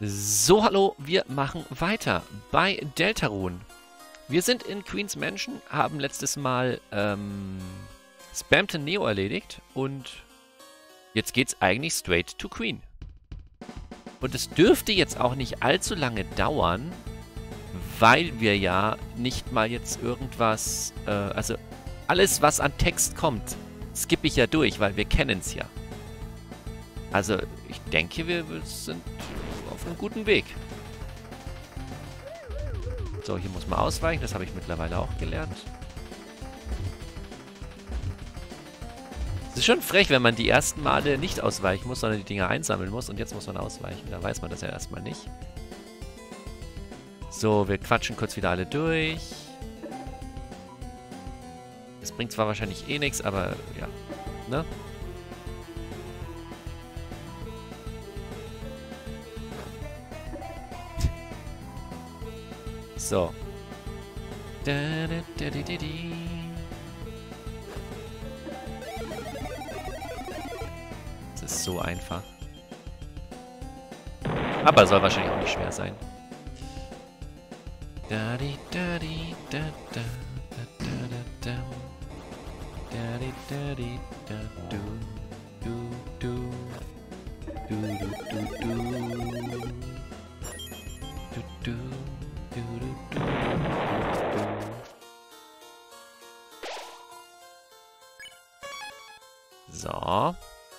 So, hallo, wir machen weiter bei Deltarune. Wir sind in Queen's Mansion, haben letztes Mal Spamton Neo erledigt und jetzt geht's eigentlich straight to Queen. Und es dürfte jetzt auch nicht allzu lange dauern, weil wir ja nicht mal jetzt irgendwas, also alles, was an Text kommt, skippe ich ja durch, weil wir kennen es ja. Also, ich denke, wir sind auf einem guten Weg. So, hier muss man ausweichen. Das habe ich mittlerweile auch gelernt. Es ist schon frech, wenn man die ersten Male nicht ausweichen muss, sondern die Dinger einsammeln muss. Und jetzt muss man ausweichen. Da weiß man das ja erstmal nicht. So, wir quatschen kurz wieder alle durch. Das bringt zwar wahrscheinlich eh nichts, aber ja. Ne? So. Das ist so einfach. Aber soll wahrscheinlich auch nicht schwer sein. So.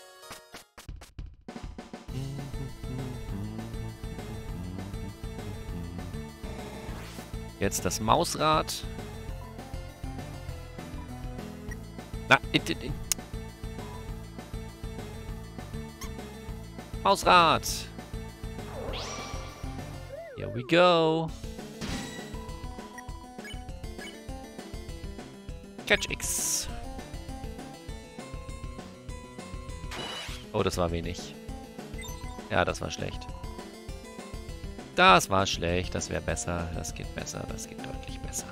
Jetzt das Mausrad. Na, Mausrad. Here we go. Catch X. Oh, das war wenig. Ja, das war schlecht. Das war schlecht. Das wäre besser. Das geht besser. Das geht deutlich besser.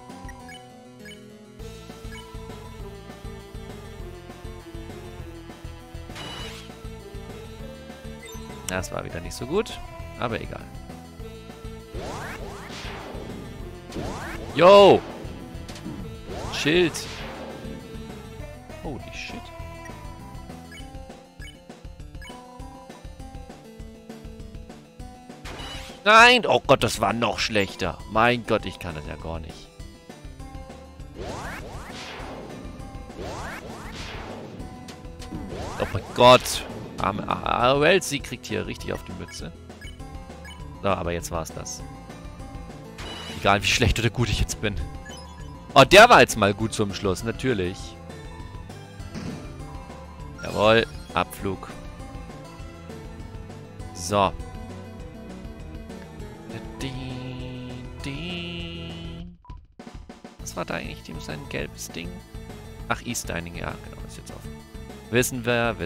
Das war wieder nicht so gut. Aber egal. Yo! Schild! Holy shit. Nein! Oh Gott, das war noch schlechter. Mein Gott, ich kann das ja gar nicht. Oh mein Gott. Well, sie kriegt hier richtig auf die Mütze. So, aber jetzt war's das. Egal, wie schlecht oder gut ich jetzt bin. Oh, der war jetzt mal gut zum Schluss, natürlich. Jawohl, Abflug. So. Was war da eigentlich sein gelbes Ding? Ach, East-Dining, ja, genau, ist jetzt offen. Wissen wir.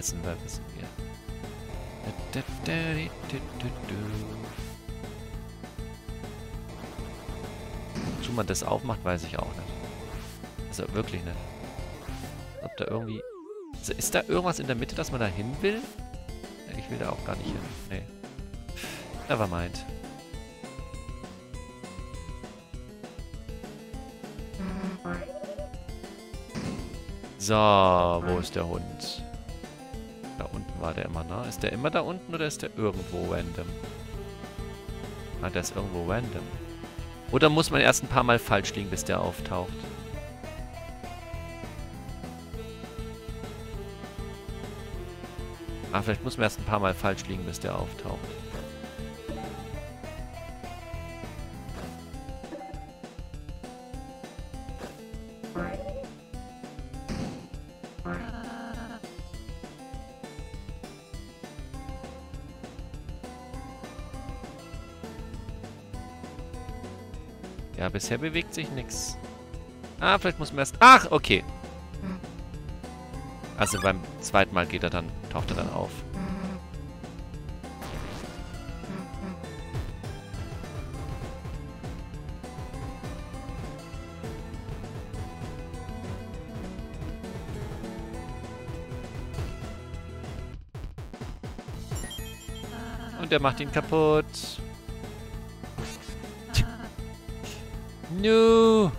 Wozu man das aufmacht, weiß ich auch nicht. Also wirklich nicht. Ob da irgendwie... Also ist da irgendwas in der Mitte, dass man da hin will? Ich will da auch gar nicht hin. Nee. Nevermind. So, wo ist der Hund? Da unten war der immer, ne? Ist der immer da unten oder ist der irgendwo random? Ah, der ist irgendwo random. Oder muss man erst ein paar Mal falsch liegen, bis der auftaucht? Ah, vielleicht muss man erst ein paar Mal falsch liegen, bis der auftaucht. Ja, bisher bewegt sich nichts. Ah, vielleicht muss man erst... Ach, okay. Also beim zweiten Mal taucht er dann auf. Und der macht ihn kaputt. No.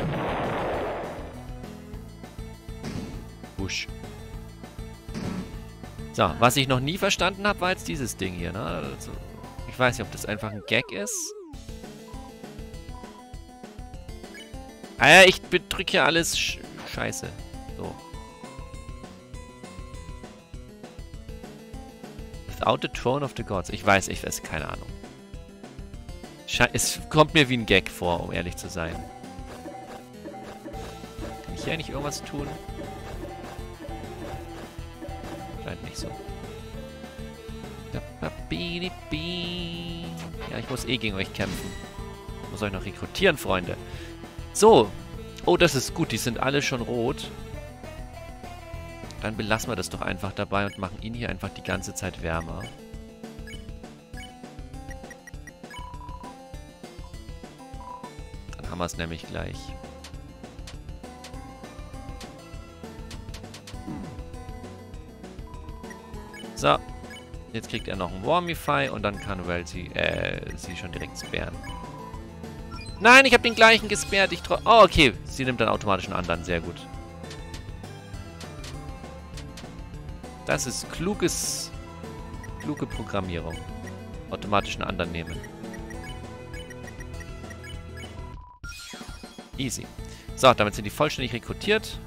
Busch. So, was ich noch nie verstanden habe, war jetzt dieses Ding hier, ne? Also, ich weiß nicht, ob das einfach ein Gag ist. Ah ja, ich bedrücke ja alles Scheiße. So. Without the Throne of the Gods. Ich weiß, keine Ahnung. Es kommt mir wie ein Gag vor, um ehrlich zu sein. Kann ich hier eigentlich irgendwas tun? Scheint nicht so. Ja, ich muss eh gegen euch kämpfen. Ich muss euch noch rekrutieren, Freunde. So. Oh, das ist gut. Die sind alle schon rot. Dann belassen wir das doch einfach dabei und machen ihn hier einfach die ganze Zeit wärmer. Dann haben wir es nämlich gleich. So. Jetzt kriegt er noch einen Warmify und dann kann Welty, sie schon direkt sperren. Nein, ich habe den gleichen gesperrt. Oh, okay. Sie nimmt dann automatisch einen anderen. Sehr gut. Das ist kluge Programmierung. Automatisch einen anderen nehmen. Easy. So, damit sind die vollständig rekrutiert.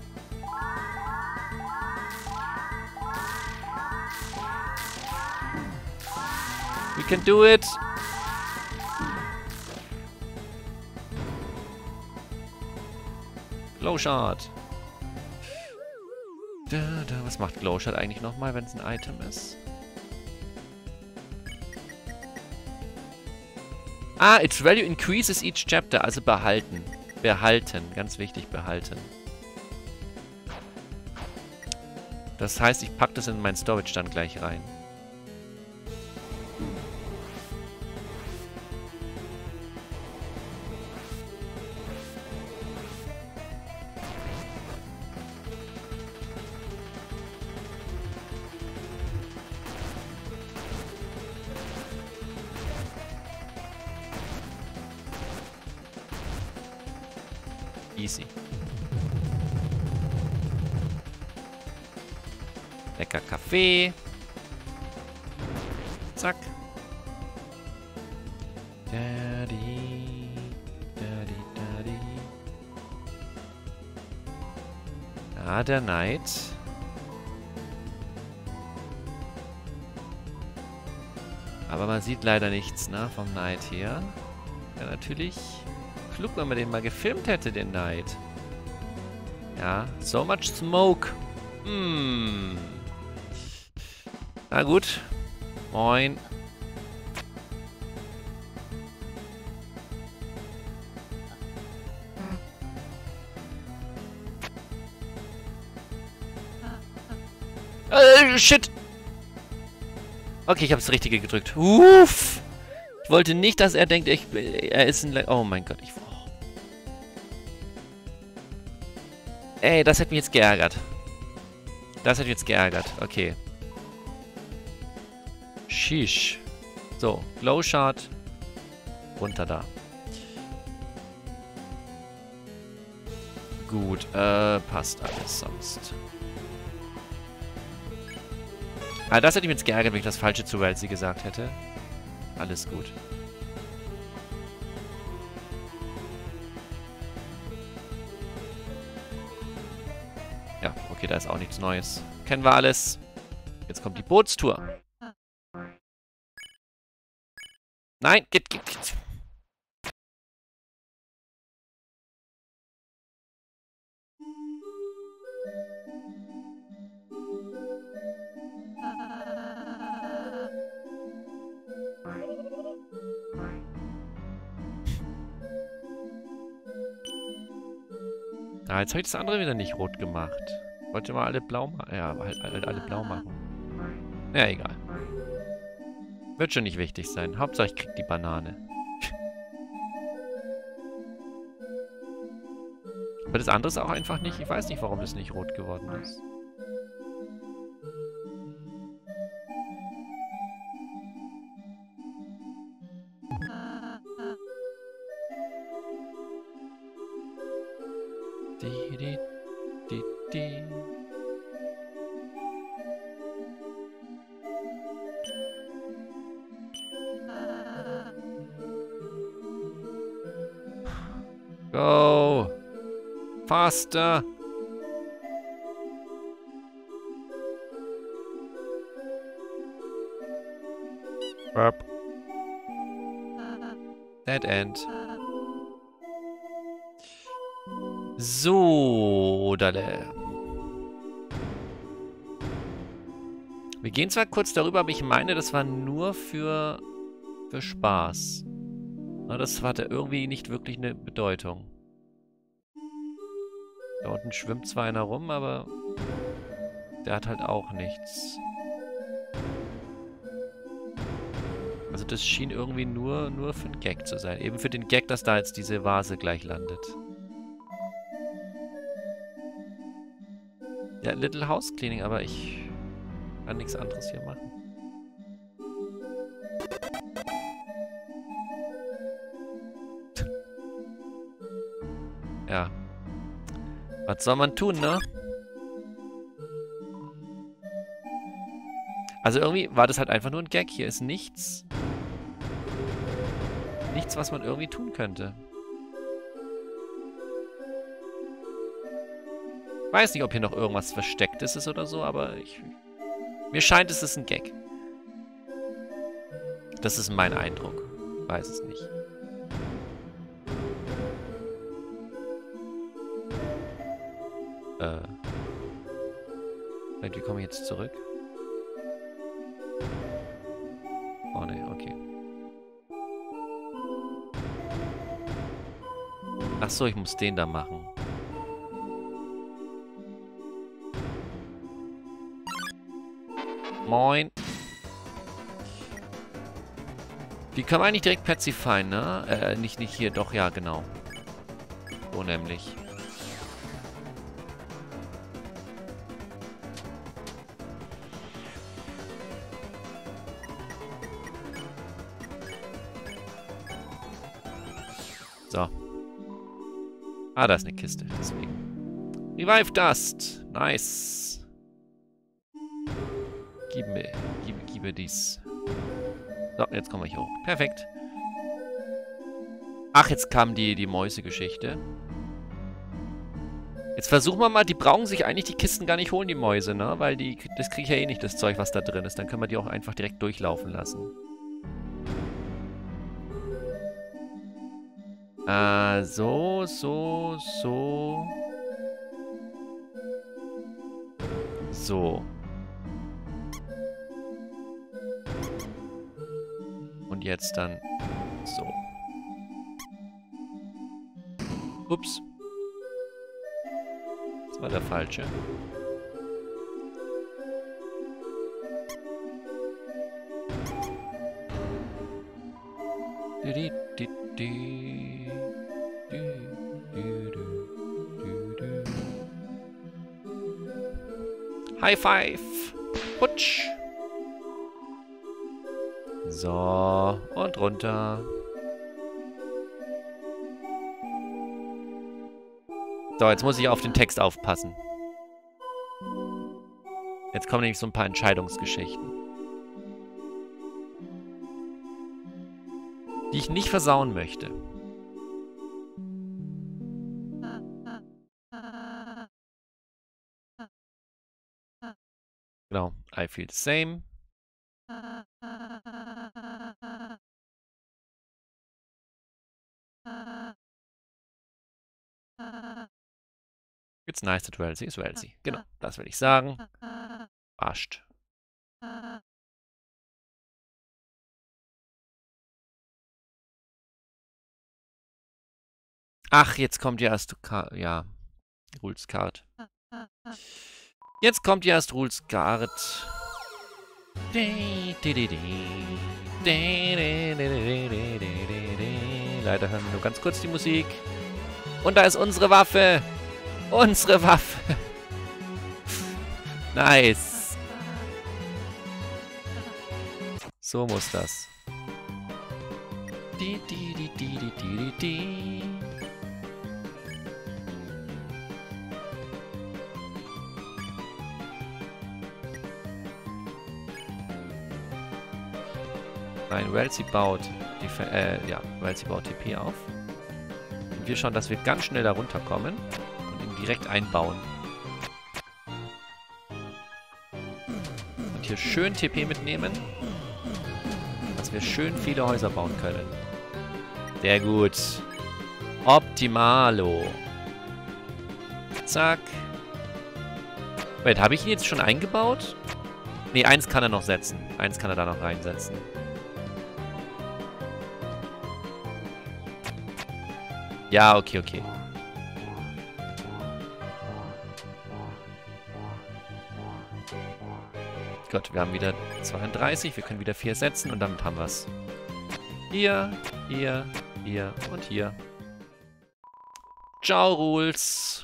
We can do it. Glowshot. Was macht Glowshot eigentlich nochmal, wenn es ein Item ist? Ah, its value increases each chapter. Also behalten. Behalten. Ganz wichtig, behalten. Das heißt, ich packe das in meinen Storage dann gleich rein. Easy. Lecker Kaffee. Zack. Daddy, daddy, daddy. Ah, der Knight. Aber man sieht leider nichts, ne, vom Knight hier. Ja, natürlich. Klug, wenn man den mal gefilmt hätte, den Knight. Ja, so much smoke. Hm. Na gut. Moin. Shit. Okay, ich habe das Richtige gedrückt. Uff. Ich wollte nicht, dass er denkt, er ist ein... Oh mein Gott, Ey, das hätte mich jetzt geärgert. Das hätte mich jetzt geärgert. Okay. Sheesh. So, Glowshot. Runter da. Gut, passt alles sonst. Ah, das hätte mich jetzt geärgert, wenn ich das Falsche zu Welty gesagt hätte. Alles gut. Ja, okay, da ist auch nichts Neues. Kennen wir alles. Jetzt kommt die Bootstour. Nein, geht. Ah, jetzt habe ich das andere wieder nicht rot gemacht. Wollte mal alle blau machen. Ja, halt alle blau machen. Ja, egal. Wird schon nicht wichtig sein. Hauptsache ich krieg die Banane. Aber das andere ist auch einfach nicht... Ich weiß nicht, warum das nicht rot geworden ist. Di, di, di, di. Go! Faster! Burp. Dead End. So, Dalle. Wir gehen zwar kurz darüber, aber ich meine, das war nur für Spaß. Na, das hatte irgendwie nicht wirklich eine Bedeutung. Da unten schwimmt zwar einer rum, aber der hat halt auch nichts. Also das schien irgendwie nur für den Gag zu sein. Eben für den Gag, dass da jetzt diese Vase gleich landet. Ja, Little House Cleaning, aber ich kann nichts anderes hier machen. Ja. Was soll man tun, ne? Also irgendwie war das halt einfach nur ein Gag. Hier ist nichts. Nichts, was man irgendwie tun könnte. Weiß nicht, ob hier noch irgendwas Verstecktes ist oder so, aber mir scheint, es ist ein Gag. Das ist mein Eindruck. Weiß es nicht. Wie komme ich jetzt zurück? Oh ne, okay. Ach so, ich muss den da machen. Moin. Die kann man eigentlich direkt pazifieren, ne? Nicht hier, doch, ja, genau. So nämlich. So. Ah, da ist eine Kiste, deswegen. Revive Dust. Nice. Gib mir dies. So, jetzt kommen wir hier hoch. Perfekt. Ach, jetzt kam die Mäuse-Geschichte. Jetzt versuchen wir mal, die brauchen sich eigentlich die Kisten gar nicht holen, die Mäuse, ne? Weil das kriege ich ja eh nicht, das Zeug, was da drin ist. Dann können wir die auch einfach direkt durchlaufen lassen. So. So. Und jetzt dann so. Ups. Das war der falsche. High Five! Putsch! So, und runter. So, jetzt muss ich auf den Text aufpassen. Jetzt kommen nämlich so ein paar Entscheidungsgeschichten. Die ich nicht versauen möchte. Genau, I feel the same. It's nice that Wellesley is Wellesley. Genau, das will ich sagen. Arscht. Ach, jetzt kommt ja erst... Ja, Rules Card. Jetzt kommt ja erst Rules Card. Leider hören wir nur ganz kurz die Musik. Und da ist unsere Waffe. Unsere Waffe. Nice. So muss das. Nein, Welsi baut Welsi baut TP auf. Und wir schauen, dass wir ganz schnell da runterkommen und ihn direkt einbauen. Und hier schön TP mitnehmen, dass wir schön viele Häuser bauen können. Sehr gut. Optimalo. Zack. Wait, habe ich ihn jetzt schon eingebaut? Ne, eins kann er noch setzen. Eins kann er da noch reinsetzen. Ja, okay, okay. Gut, wir haben wieder 32. Wir können wieder 4 setzen und damit haben wir es. Hier, hier, hier und hier. Ciao, Rules.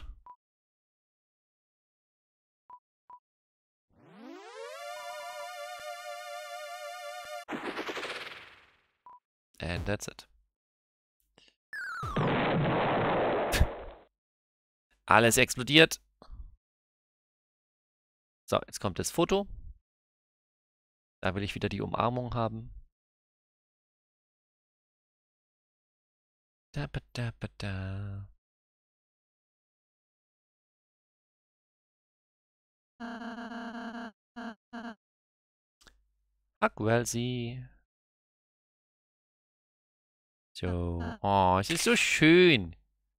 And that's it. Alles explodiert. So, jetzt kommt das Foto. Da will ich wieder die Umarmung haben. Da, ba, da, ba, da. Ach, Welsi. So. Oh, es ist so schön.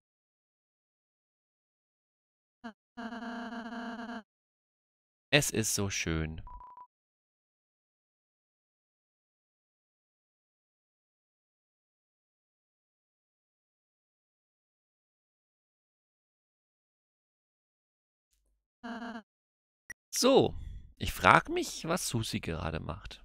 Es ist so schön. So. Ich frage mich, was Susi gerade macht.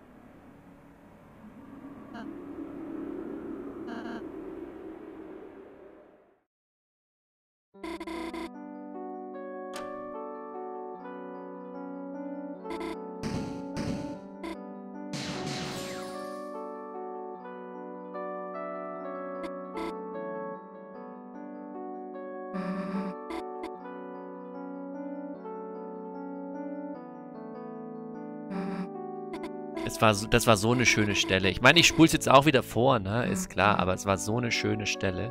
Das war so eine schöne Stelle. Ich meine, ich spule es jetzt auch wieder vor, ne? Ist klar, aber es war so eine schöne Stelle.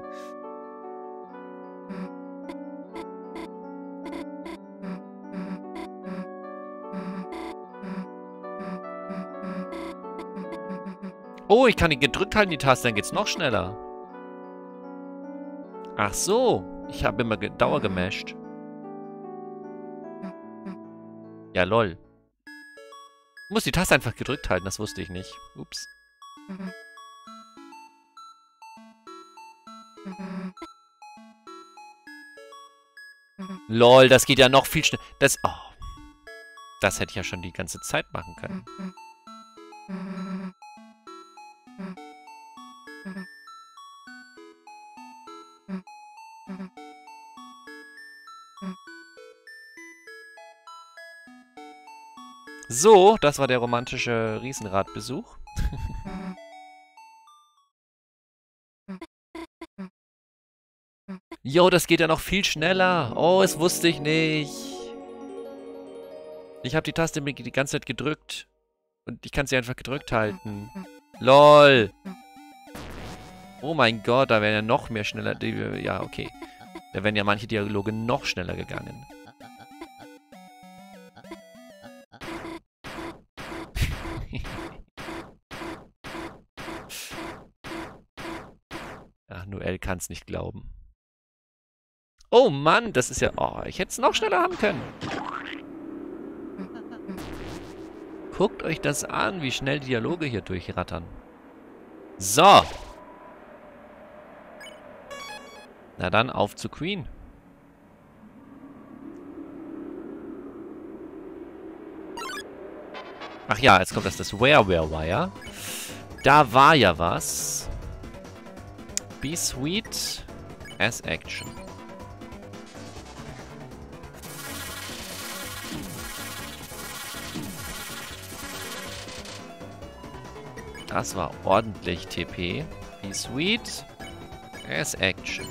Oh, ich kann ihn gedrückt halten, die Taste, dann geht's noch schneller. Ach so. Ich habe immer Dauer gemasht. Ja, lol. Ich muss die Taste einfach gedrückt halten, das wusste ich nicht. Ups. Lol, das geht ja noch viel schneller. Das hätte ich ja schon die ganze Zeit machen können. So, das war der romantische Riesenradbesuch. Jo, das geht ja noch viel schneller. Oh, das wusste ich nicht. Ich habe die Taste die ganze Zeit gedrückt. Und ich kann sie einfach gedrückt halten. LOL. Oh mein Gott, da wären ja noch mehr schneller... Ja, okay. Da wären ja manche Dialoge noch schneller gegangen. Ach, Noel kann es nicht glauben. Oh Mann, das ist ja... Oh, ich hätte es noch schneller haben können. Guckt euch das an, wie schnell die Dialoge hier durchrattern. So. Na dann, auf zu Queen. Ach ja, jetzt kommt das Where war ja. Da war ja was. Be sweet as action. Das war ordentlich TP. Be sweet as action.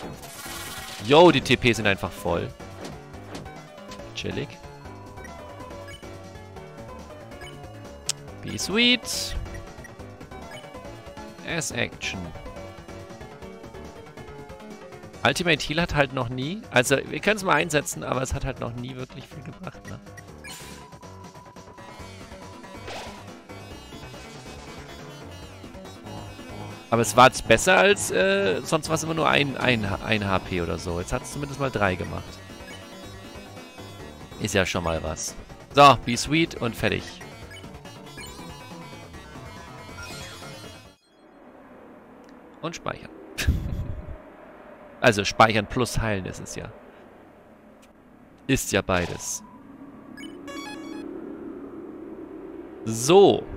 Yo, die TP sind einfach voll. Chillig. Be sweet. S-Action. Ultimate Heal hat halt noch nie... Also, wir können es mal einsetzen, aber es hat halt noch nie wirklich viel gebracht, ne? Aber es war jetzt besser als... sonst war es immer nur ein HP oder so. Jetzt hat es zumindest mal 3 gemacht. Ist ja schon mal was. So, be sweet und fertig. Und speichern. Also speichern plus heilen ist es ja. Ist ja beides. So.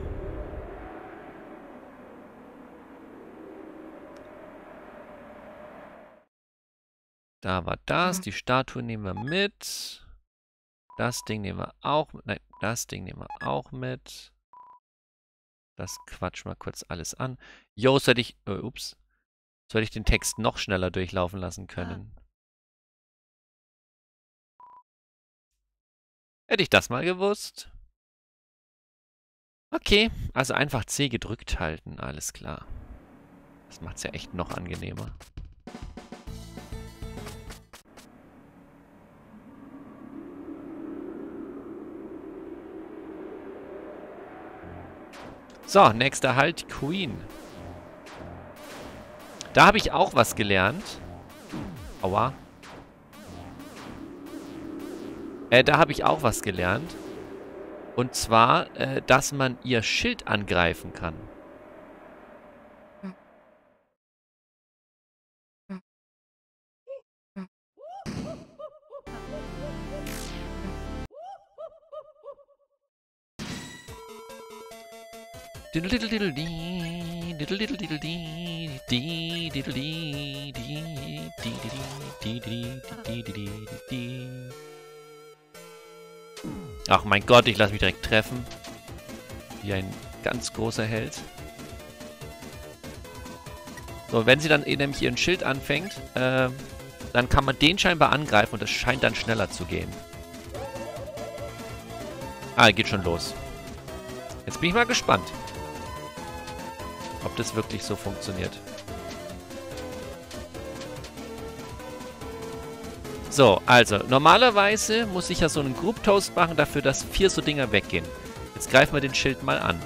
Da war das. Die Statue nehmen wir mit. Das Ding nehmen wir auch mit. Nein, das Ding nehmen wir auch mit. Das quatschen wir kurz alles an. Jo, sollte ich... ups. Sollte ich den Text noch schneller durchlaufen lassen können? Hätte ich das mal gewusst. Okay, also einfach C gedrückt halten. Alles klar. Das macht es ja echt noch angenehmer. So, nächster Halt, Queen. Da habe ich auch was gelernt. Aua. Da habe ich auch was gelernt. Und zwar, dass man ihr Schild angreifen kann. Ach mein Gott, ich lasse mich direkt treffen. Wie ein ganz großer Held. So, wenn sie dann nämlich ihren Schild anfängt, dann kann man den scheinbar angreifen und es scheint dann schneller zu gehen. Ah, geht schon los. Jetzt bin ich mal gespannt, ob das wirklich so funktioniert. So, also, normalerweise muss ich ja so einen Group Toast machen, dafür, dass 4 so Dinger weggehen. Jetzt greifen wir den Schild mal an.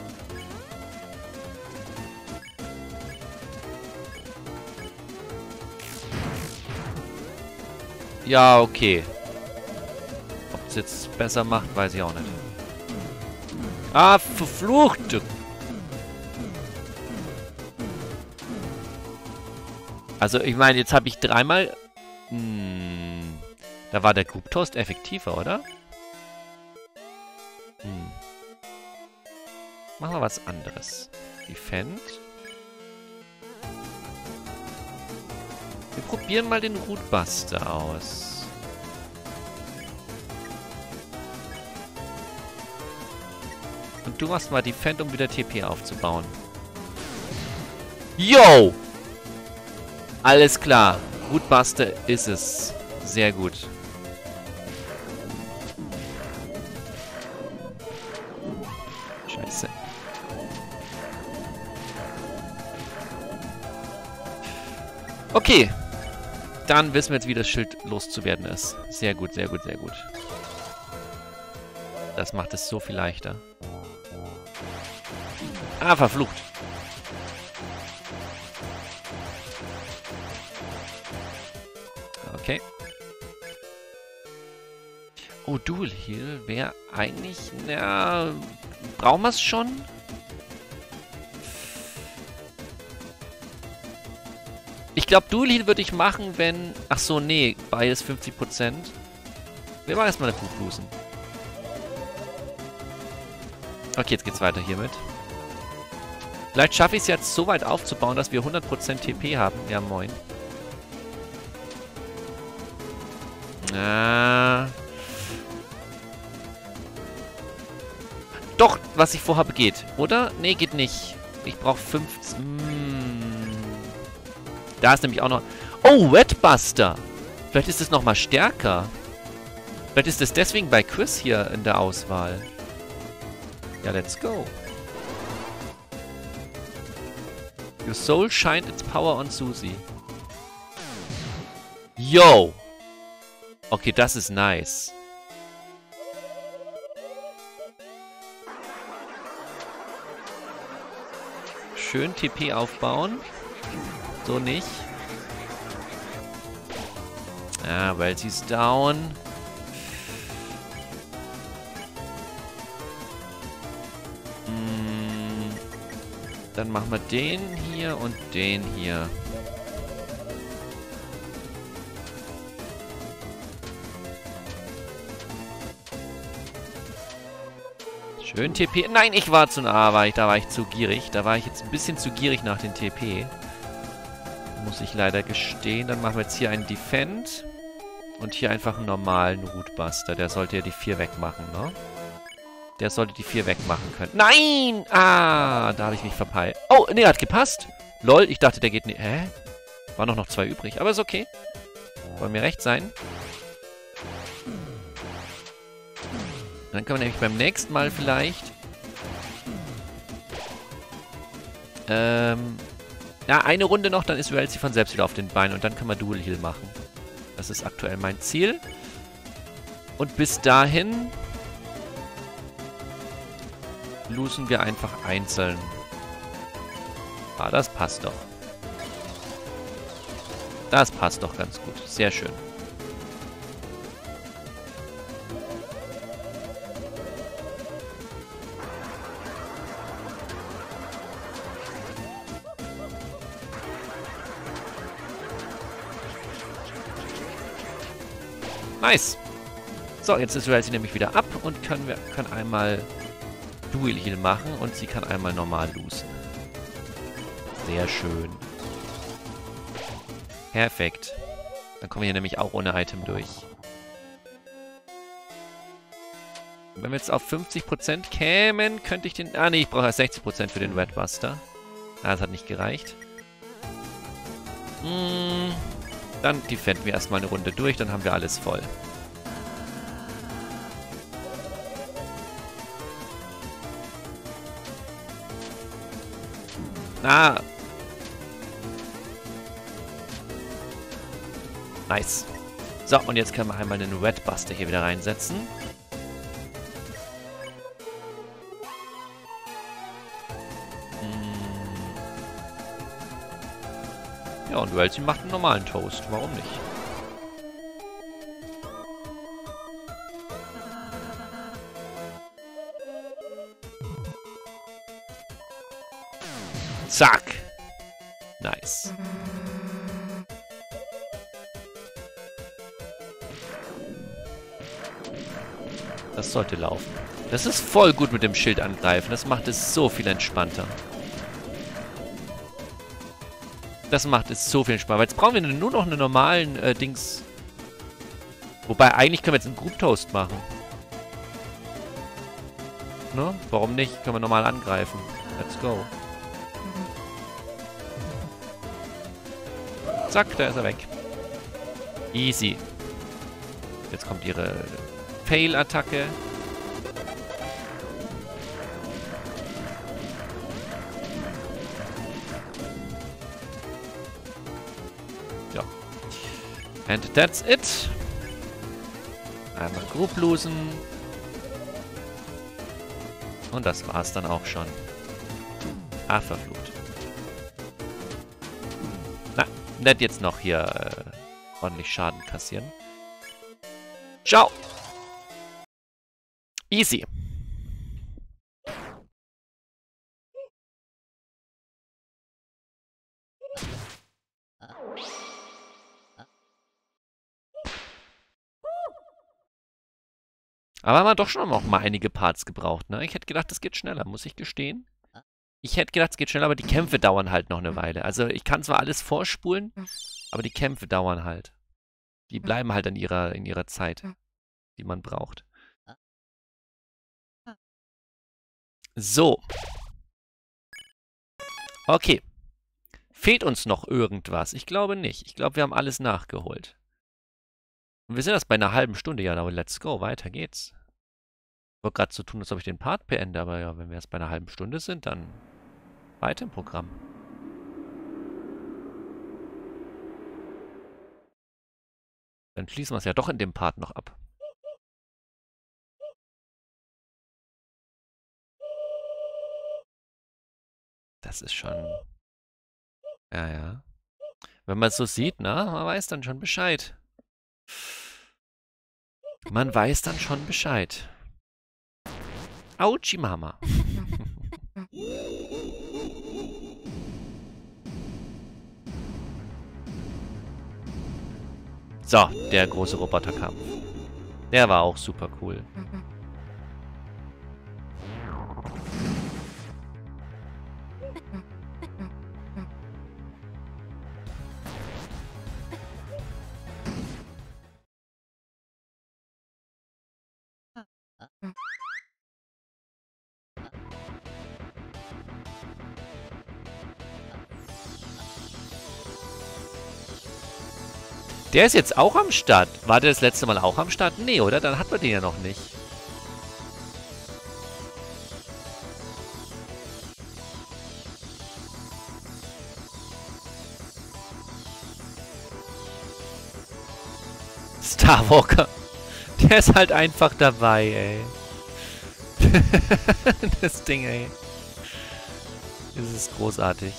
Ja, okay. Ob es jetzt besser macht, weiß ich auch nicht. Ah, verflucht! Also, ich meine, jetzt habe ich dreimal... Da war der Group Toast effektiver, oder? Machen wir was anderes. Defend. Wir probieren mal den Rootbuster aus. Und du machst mal Defend, um wieder TP aufzubauen. Yo! Alles klar. Rootbuster ist es. Sehr gut. Scheiße. Okay. Dann wissen wir jetzt, wie das Schild loszuwerden ist. Sehr gut, sehr gut, sehr gut. Das macht es so viel leichter. Ah, verflucht. Okay. Oh, Dual Heal wäre eigentlich... Na, brauchen wir es schon? Ich glaube, Dual Heal würde ich machen, wenn... Ach so, nee, beides 50%. Wir machen erstmal eine Kuhblusen. Okay, jetzt geht's weiter hiermit. Vielleicht schaffe ich es jetzt so weit aufzubauen, dass wir 100% TP haben. Ja, moin. Doch, was ich vorhabe, geht. Oder? Nee, geht nicht. Ich brauche 15... Da ist nämlich auch noch... Oh, Wetbuster! Vielleicht ist es nochmal stärker. Vielleicht ist es deswegen bei Chris hier in der Auswahl. Ja, let's go. Your soul shined its power on Susie. Yo! Okay, das ist nice. Schön TP aufbauen. So nicht. Ah, weil sie ist down. Dann machen wir den hier und den hier. Schön TP. Nein, ich war zu nah, da war ich zu gierig. Da war ich jetzt ein bisschen zu gierig nach den TP. Muss ich leider gestehen. Dann machen wir jetzt hier einen Defend. Und hier einfach einen normalen Rootbuster. Der sollte ja die 4 wegmachen, ne? Der sollte die 4 wegmachen können. Nein! Ah, da habe ich mich verpeilt. Oh, nee, hat gepasst. Lol, ich dachte, der geht nicht. Hä? Waren noch 2 übrig. Aber ist okay. Soll mir recht sein. Dann können wir nämlich beim nächsten Mal vielleicht... ja, eine Runde noch, dann ist Welsi von selbst wieder auf den Beinen. Und dann können wir Dual Heal machen. Das ist aktuell mein Ziel. Und bis dahin... losen wir einfach einzeln. Ah, das passt doch. Das passt doch ganz gut. Sehr schön. Nice. So, jetzt ist sie nämlich wieder ab und kann einmal Dual Heal machen und sie kann einmal normal losen. Sehr schön. Perfekt. Dann kommen wir hier nämlich auch ohne Item durch. Wenn wir jetzt auf 50% kämen, könnte ich den... Ah, nee, ich brauche ja 60% für den Redbuster. Ah, das hat nicht gereicht. Dann defenden wir erstmal eine Runde durch, dann haben wir alles voll. Ah. Nice. So, und jetzt können wir einmal den Redbuster hier wieder reinsetzen. Ja, und Welsi macht einen normalen Toast. Warum nicht? Zack. Nice. Das sollte laufen. Das ist voll gut mit dem Schild angreifen. Das macht es so viel entspannter. Das macht es so viel entspannter. Jetzt brauchen wir nur noch einen normalen Dings. Wobei, eigentlich können wir jetzt einen Group Toast machen. Ne? Warum nicht? Können wir normal angreifen. Let's go. Zack, da ist er weg. Easy. Jetzt kommt ihre Fail-Attacke. Ja. And that's it. Einmal Group losen. Und das war's dann auch schon. Ah, verflucht. Na, nicht jetzt noch hier ordentlich Schaden kassieren. Ciao. Easy. Aber haben wir doch schon noch mal einige Parts gebraucht, ne? Ich hätte gedacht, das geht schneller, muss ich gestehen. Ich hätte gedacht, es geht schneller, aber die Kämpfe dauern halt noch eine Weile. Also ich kann zwar alles vorspulen, aber die Kämpfe dauern halt. Die bleiben halt in ihrer Zeit, die man braucht. So. Okay. Fehlt uns noch irgendwas? Ich glaube nicht. Ich glaube, wir haben alles nachgeholt. Und wir sind erst bei einer halben Stunde. Ja, aber let's go. Weiter geht's. wollte gerade so tun, als ob ich den Part beende, aber ja, wenn wir jetzt bei einer halben Stunde sind, dann weiter im Programm. Dann schließen wir es ja doch in dem Part noch ab. Das ist schon... Ja, ja. Wenn man es so sieht, na, man weiß dann schon Bescheid. Man weiß dann schon Bescheid. Autschi Mama. So, der große Roboterkampf. Der war auch super cool. Der ist jetzt auch am Start. War der das letzte Mal auch am Start? Nee, oder? Dann hat man den ja noch nicht. Starwalker. Der ist halt einfach dabei, ey. Das Ding, ey. Das ist großartig.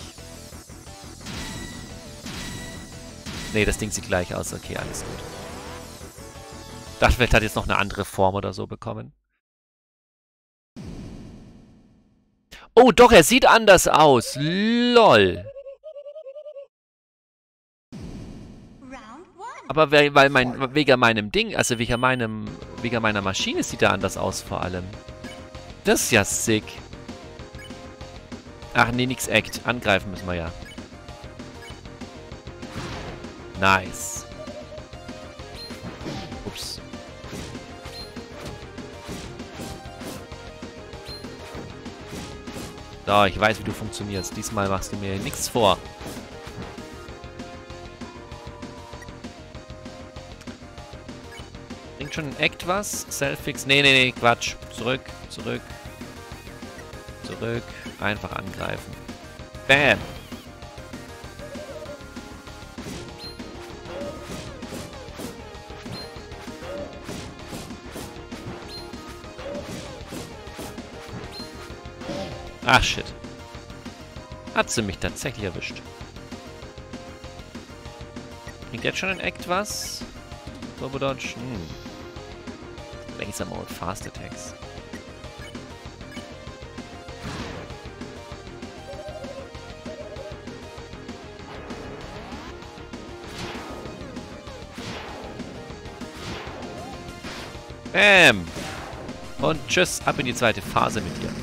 Nee, das Ding sieht gleich aus. Okay, alles gut. Dachte, vielleicht hat jetzt noch eine andere Form oder so bekommen. Oh, doch, er sieht anders aus. LOL. Aber wegen meinem Ding, also wegen meiner Maschine sieht er anders aus vor allem. Das ist ja sick. Ach nee, nix Act. Angreifen müssen wir ja. Nice. Ups. So, ich weiß, wie du funktionierst. Diesmal machst du mir nichts vor. Bringt schon ein Act was? Selfix? Nee, Quatsch. Zurück. Einfach angreifen. Bam. Ach, shit. Hat sie mich tatsächlich erwischt. Bringt jetzt schon ein Act was? Turbo Dodge? Laser Mode, Fast Attacks. Bam! Und tschüss, ab in die zweite Phase mit dir.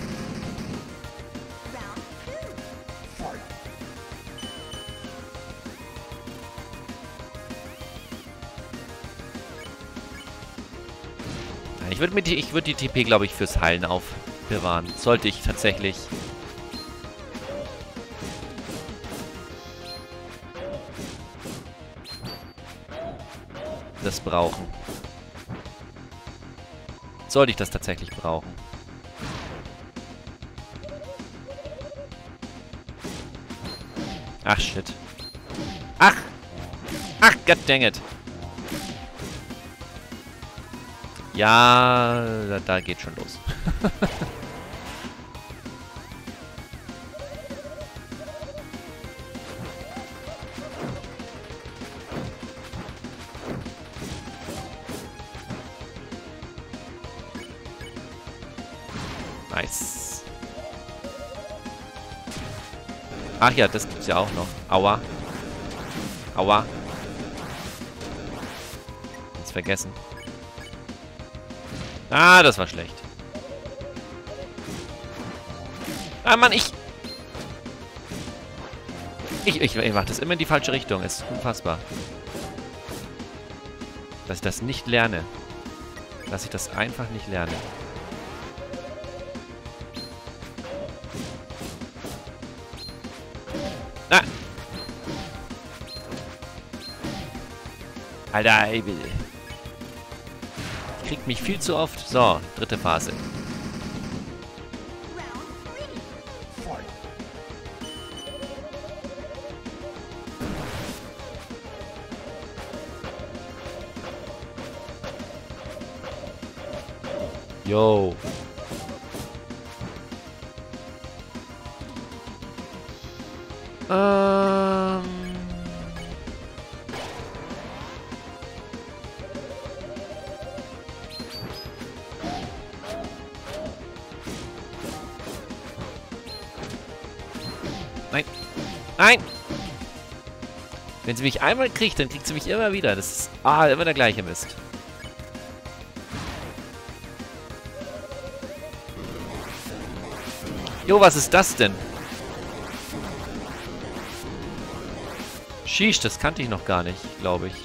Ich würde die TP, glaube ich, fürs Heilen aufbewahren. Sollte ich tatsächlich. Das brauchen. Sollte ich das tatsächlich brauchen. Ach, shit. Ach, goddammit. Ja, da geht schon los. Nice. Ach ja, das gibt's ja auch noch. Aua. Aua. Ganz vergessen. Ah, das war schlecht. Ah, Mann, ich mach das immer in die falsche Richtung. Es ist unfassbar. Dass ich das nicht lerne. Dass ich das einfach nicht lerne. Ah! Alter, ey, kriegt mich viel zu oft. So, dritte Phase. Yo. Nein. Nein! Wenn sie mich einmal kriegt, dann kriegt sie mich immer wieder. Das ist immer der gleiche Mist. Jo, was ist das denn? Sheesh, das kannte ich noch gar nicht, glaube ich.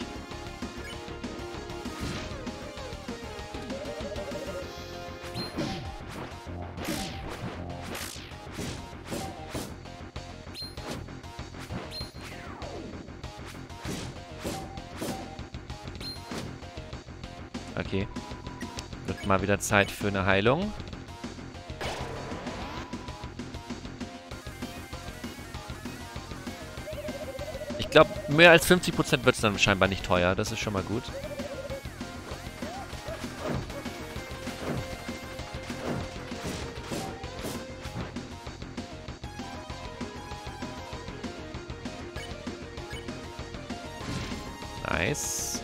Okay. Wird mal wieder Zeit für eine Heilung. Ich glaube, mehr als 50% wird es dann scheinbar nicht teuer. Das ist schon mal gut. Nice.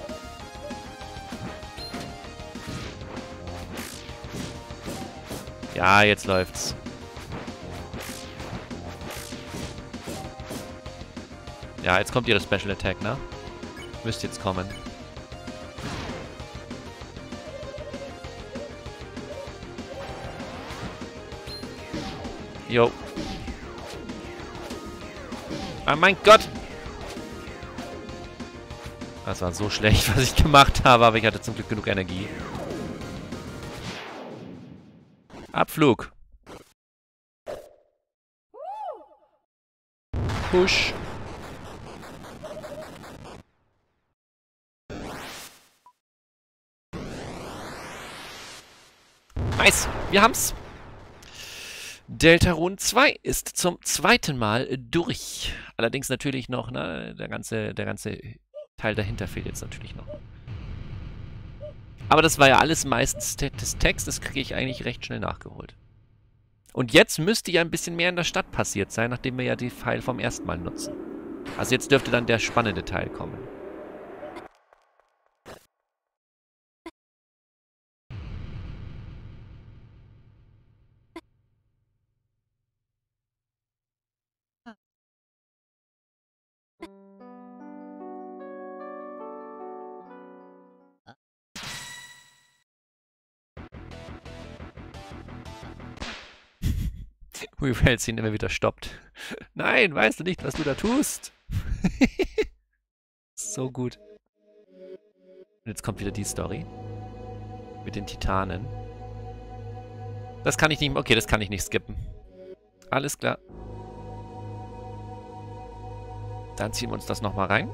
Ja, jetzt läuft's. Ja, jetzt kommt ihre Special Attack, ne? Müsste jetzt kommen. Jo. Oh mein Gott! Das war so schlecht, was ich gemacht habe, aber ich hatte zum Glück genug Energie. Abflug. Push. Nice. Wir haben's. Deltarune 2 ist zum zweiten Mal durch. Allerdings natürlich noch, ne, der ganze Teil dahinter fehlt jetzt natürlich noch. Aber das war ja alles meistens des Text, das kriege ich eigentlich recht schnell nachgeholt. Und jetzt müsste ja ein bisschen mehr in der Stadt passiert sein, nachdem wir ja die Pfeil vom ersten Mal nutzen. Also jetzt dürfte dann der spannende Teil kommen. Weevils ihn immer wieder stoppt. Nein, weißt du nicht, was du da tust? So gut. Und jetzt kommt wieder die Story. Mit den Titanen. Das kann ich nicht... Okay, das kann ich nicht skippen. Alles klar. Dann ziehen wir uns das nochmal rein.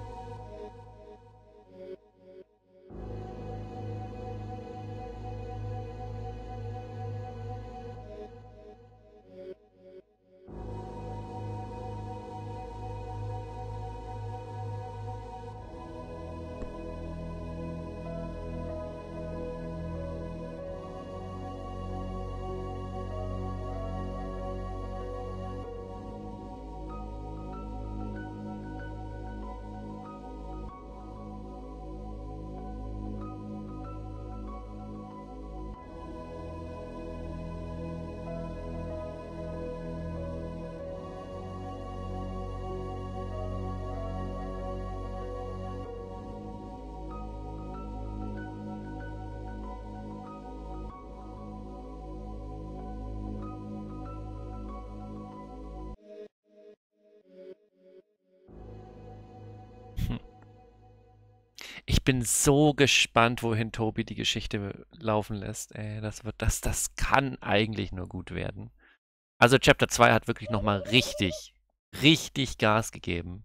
Ich bin so gespannt, wohin Tobi die Geschichte laufen lässt. Ey, das kann eigentlich nur gut werden. Also Chapter 2 hat wirklich nochmal richtig Gas gegeben.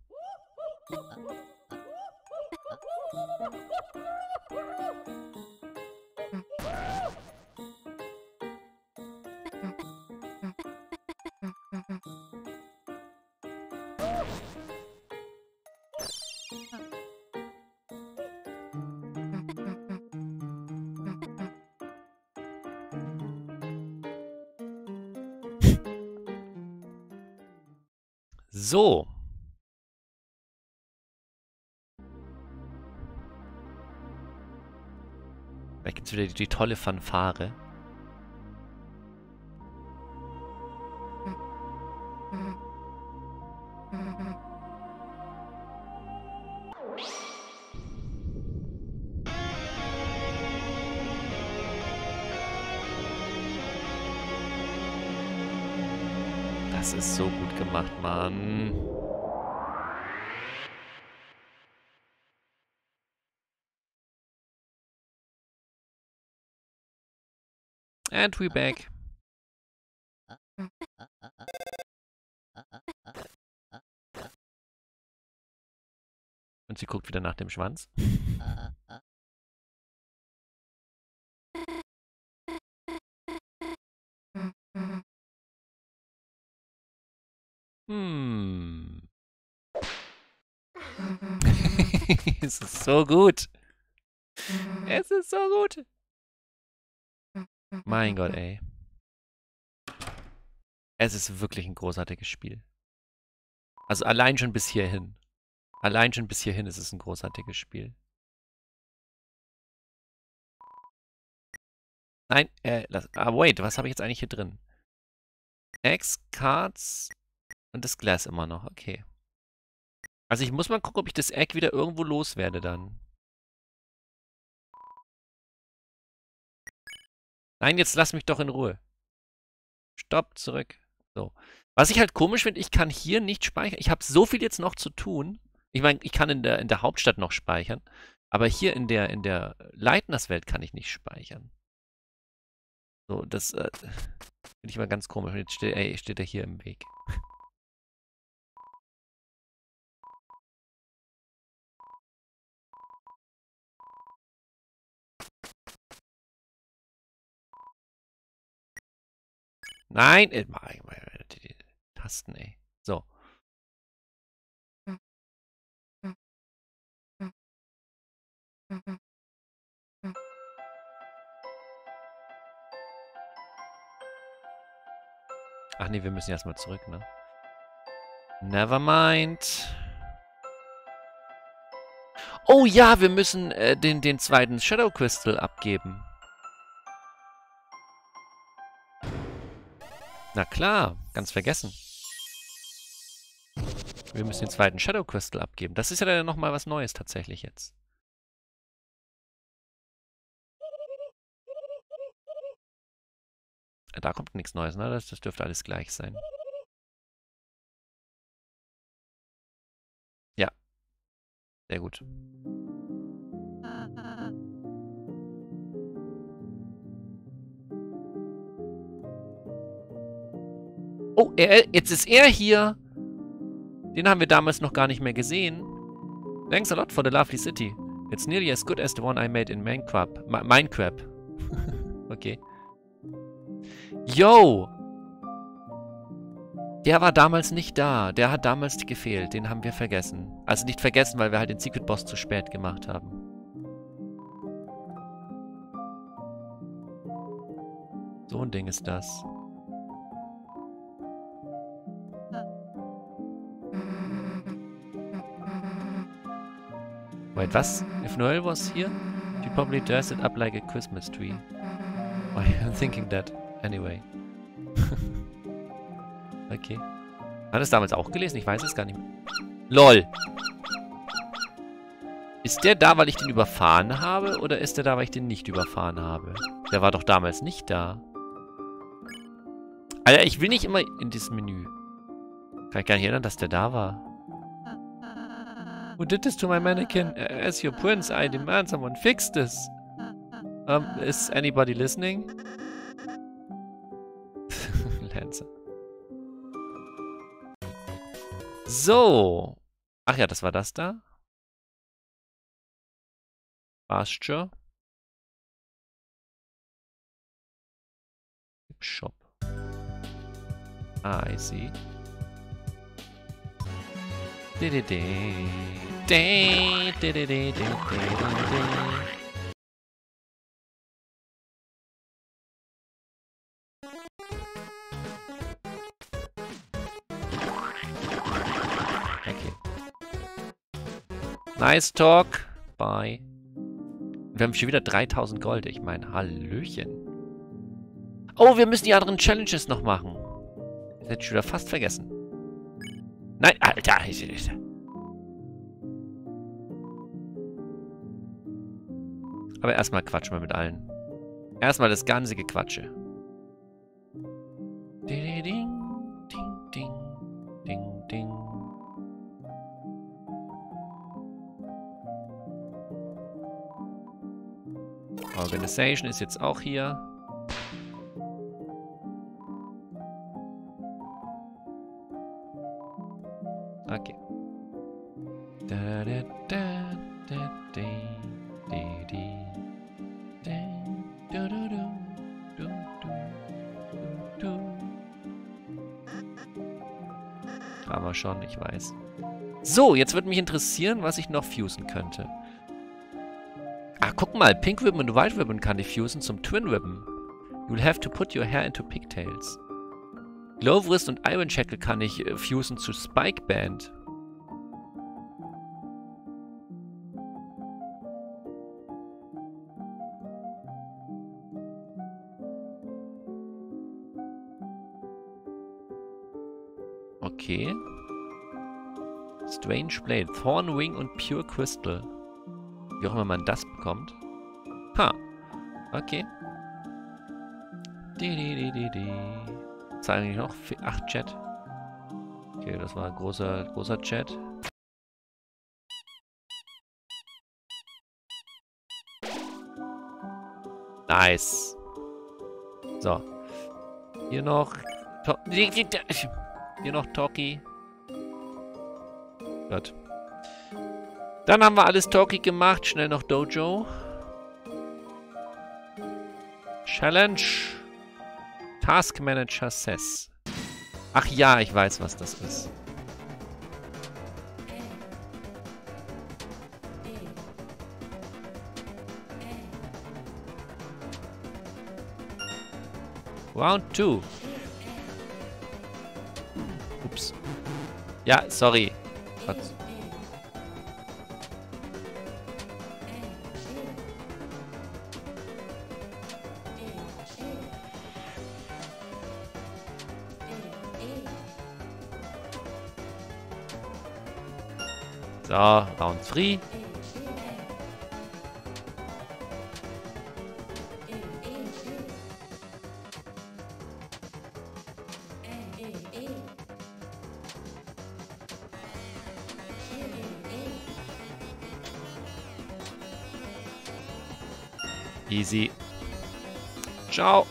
So. Da gibt es wieder die tolle Fanfare. Das ist so gut gemacht, Mann. And we're back. Und sie guckt wieder nach dem Schwanz. Es ist so gut. Es ist so gut. Mein Gott, ey. Es ist wirklich ein großartiges Spiel. Also allein schon bis hierhin. Allein schon bis hierhin ist es ein großartiges Spiel. Nein, wait, was habe ich jetzt eigentlich hier drin? Eggs, Cards und das Glas immer noch, okay. Also ich muss mal gucken, ob ich das Egg wieder irgendwo loswerde dann. Nein, jetzt lass mich doch in Ruhe. Stopp, zurück. So. Was ich halt komisch finde, ich kann hier nicht speichern. Ich habe so viel jetzt noch zu tun. Ich meine, ich kann in der Hauptstadt noch speichern. Aber hier in der Leitnerswelt kann ich nicht speichern. So, das finde ich mal ganz komisch. Und jetzt steht er hier im Weg. Nein! Die Tasten, ey. So. Ach nee, wir müssen erstmal zurück, ne? Nevermind. Oh ja, wir müssen den zweiten Shadow Crystal abgeben. Na klar, ganz vergessen. Wir müssen den zweiten Shadow Crystal abgeben. Das ist ja dann nochmal was Neues tatsächlich jetzt. Da kommt nichts Neues, ne? Das dürfte alles gleich sein. Ja. Sehr gut. Oh, jetzt ist er hier. Den haben wir damals noch gar nicht mehr gesehen. Thanks a lot for the lovely city. It's nearly as good as the one I made in Minecraft. Okay. Yo! Der war damals nicht da. Der hat damals gefehlt. Den haben wir vergessen. Also nicht vergessen, weil wir halt den Secret Boss zu spät gemacht haben. So ein Ding ist das. Wait, was? If Noel was here, she probably dressed it up like a Christmas tree. Why am thinking that? Anyway. Okay. Hat es damals auch gelesen? Ich weiß es gar nicht mehr. LOL! Ist der da, weil ich den überfahren habe? Oder ist der da, weil ich den nicht überfahren habe? Der war doch damals nicht da. Alter, ich will nicht immer in dieses Menü. Kann ich gar nicht erinnern, dass der da war. Who did this to my mannequin? As your prince, I demand someone fix this. Is anybody listening? Lancer. So. Ach ja, das war das da. Pasture. Shop. Ah, I see. Nice talk. Bye. Wir haben schon wieder 3000 Gold. Ich meine, Hallöchen. Oh, wir müssen die anderen Challenges noch machen. Das hätte ich schon wieder fast vergessen. Nein, Alter. Aber erstmal quatschen wir mit allen. Erstmal das ganze Gequatsche. Ding, ding, ding, ding, ding. Organization ist jetzt auch hier. Okay. Da, da, da, da, da, da, da, da, da, da, da, da, da. Haben wir schon, ich weiß. So, jetzt würde mich interessieren, was ich noch fusen könnte. Ah, guck mal, Pink Ribbon und White Ribbon kann ich fusen zum Twin Ribbon. You'll have to put your hair into pigtails. Glowwrist und Iron Shackle kann ich fusen zu Spike Band. Okay. Strange Blade, Thorn Wing und Pure Crystal. Wie auch immer man das bekommt. Ha. Okay. Was war eigentlich noch? 8 Chat. Okay, das war ein großer Chat. Nice. So. Hier noch... Hier noch Toki. Gut. Dann haben wir alles Toki gemacht. Schnell noch Dojo. Challenge. Task Manager Says. Ach ja, ich weiß, was das ist. Round 2. Ups. Ja, sorry. Was? So, Round 3. Easy. Ciao.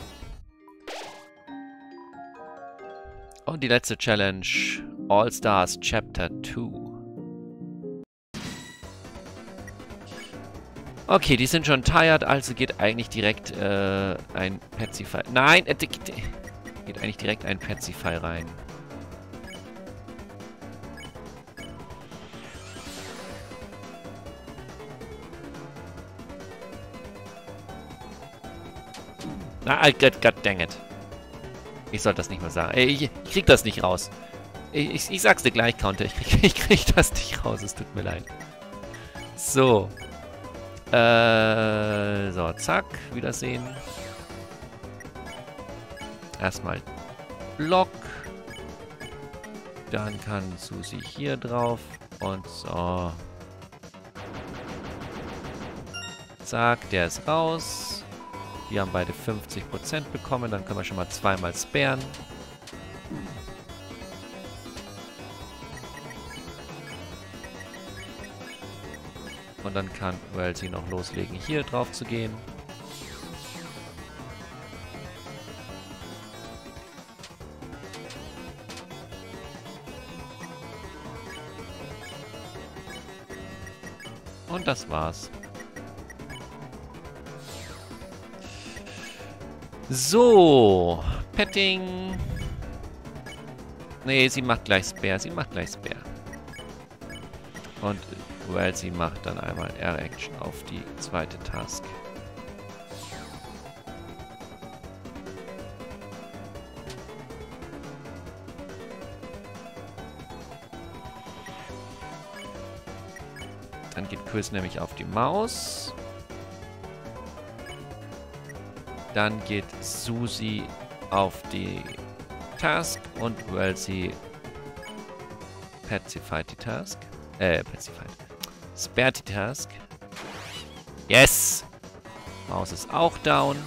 Und die letzte Challenge. All Stars Chapter 2. Okay, die sind schon tired, also geht eigentlich direkt ein Petsify. Nein, geht eigentlich direkt ein Petsify rein. Na, God dang it. Ich sollte das nicht mal sagen. Ich krieg das nicht raus. Ich sag's dir gleich, Counter. Ich krieg das nicht raus, es tut mir leid. So. So, zack. Wiedersehen. Erstmal Block. Dann kann Susi hier drauf. Und so. Zack, der ist raus. Die haben beide 50% bekommen. Dann können wir schon mal zweimal sparen. Und dann kann Wellesley noch loslegen, hier drauf zu gehen. Und das war's. So, Petting. Nee, sie macht gleich Spare. Sie macht gleich Spare. Und Wellesley macht dann einmal R-Action auf die zweite Task. Dann geht Chris nämlich auf die Maus. Dann geht Susi auf die Task und Wellesley pacified die Task. Pacified. Spared die Task. Yes! Maus ist auch down.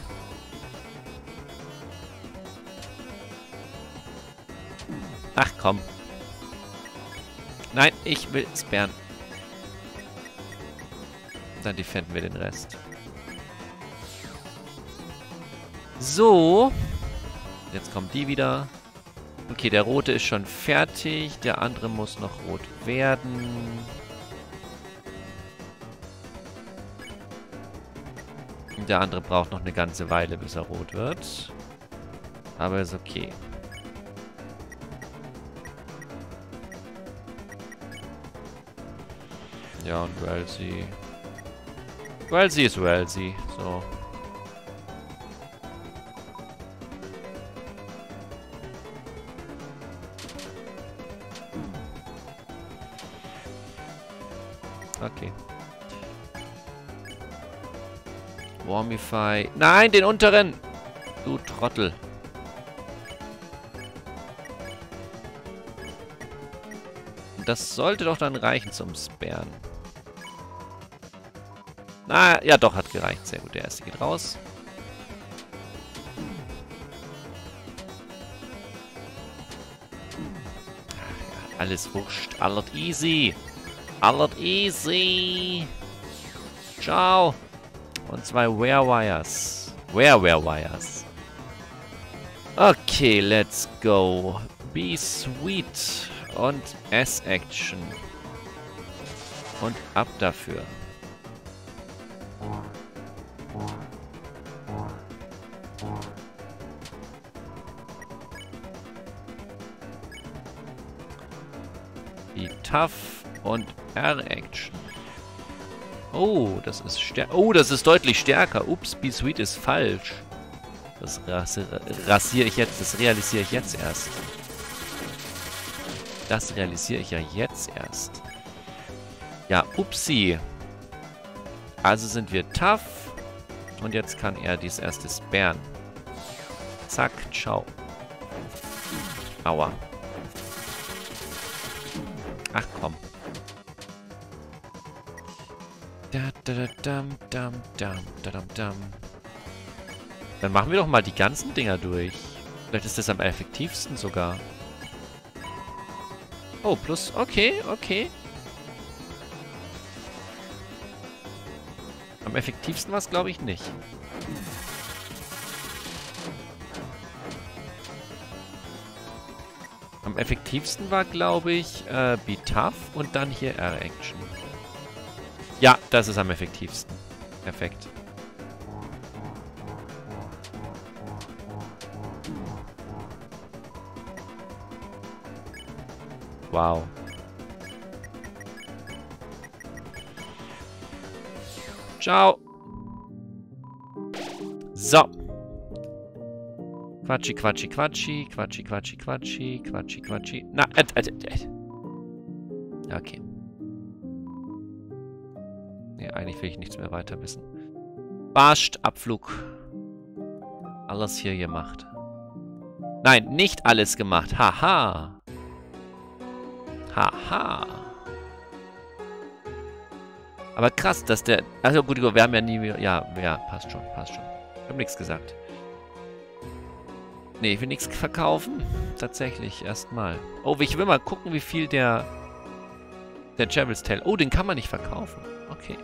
Ach komm. Nein, ich will sparen. Dann defenden wir den Rest. So. Jetzt kommt die wieder. Okay, der rote ist schon fertig. Der andere muss noch rot werden. Und der andere braucht noch eine ganze Weile, bis er rot wird. Aber ist okay. Ja, und Wellesley. Wellesley ist Wellesley. So. Okay. Warmify. Nein, den unteren! Du Trottel. Das sollte doch dann reichen zum Sparen. Na, ja doch, hat gereicht. Sehr gut, der erste geht raus. Ach ja, alles wurscht. Alles easy. Alles easy. Ciao. Und 2 Wear-Wires. Wear-Wires. Okay, let's go. Be sweet. Und S-Action. Und ab dafür. Be tough und R-Action. Oh, das ist stärker. Oh, das ist deutlich stärker. Ups, Be Sweet ist falsch. Das rasiere ich jetzt. Das realisiere ich jetzt erst. Das realisiere ich ja jetzt erst. Ja, upsi. Also sind wir tough. Und jetzt kann er dies erste sparen. Zack, ciao. Aua. Ach komm. Dann machen wir doch mal die ganzen Dinger durch. Vielleicht ist das am effektivsten sogar. Oh, plus. Okay, okay. Am effektivsten war es, glaube ich, nicht. Am effektivsten war, glaube ich, Be Tough und dann hier R-Action. Ja, das ist am effektivsten. Perfekt. Wow. Ciao. So. Quatschi, quatschi, quatschi, quatschi, quatschi, quatschi, quatschi, quatschi. Na, okay. Nee, eigentlich will ich nichts mehr weiter wissen. Barscht, Abflug. Alles hier gemacht. Nein, nicht alles gemacht. Haha. Haha. Aber krass, dass der... Also gut, wir haben ja nie... Ja, passt schon, passt schon. Ich habe nichts gesagt. Nee, ich will nichts verkaufen. Tatsächlich, erstmal. Oh, ich will mal gucken, wie viel der Javel's Tale... Oh, den kann man nicht verkaufen. Okay.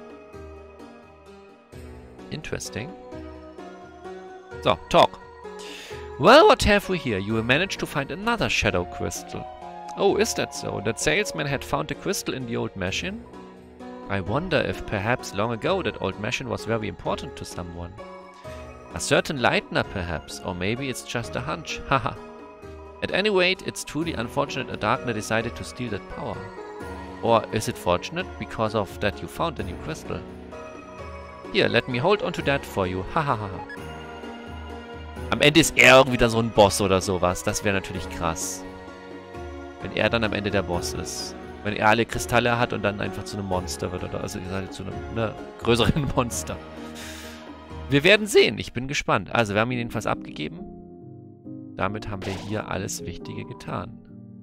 Interesting. So, talk. Well, what have we here? You managed to find another shadow crystal. Oh, is that so? That salesman had found a crystal in the old machine? I wonder if perhaps long ago that old machine was very important to someone. A certain lightener perhaps, or maybe it's just a hunch, haha. At any rate, it's truly unfortunate a Darkner decided to steal that power. Or is it fortunate because of that you found a new crystal? Here, let me hold on to that for you, hahaha. Am Ende ist er irgendwie da so ein Boss oder sowas, das wäre natürlich krass. Wenn er dann am Ende der Boss ist. Wenn er alle Kristalle hat und dann einfach zu einem Monster wird. Oder also zu einem größeren Monster. Wir werden sehen. Ich bin gespannt. Also, wir haben ihn jedenfalls abgegeben. Damit haben wir hier alles Wichtige getan.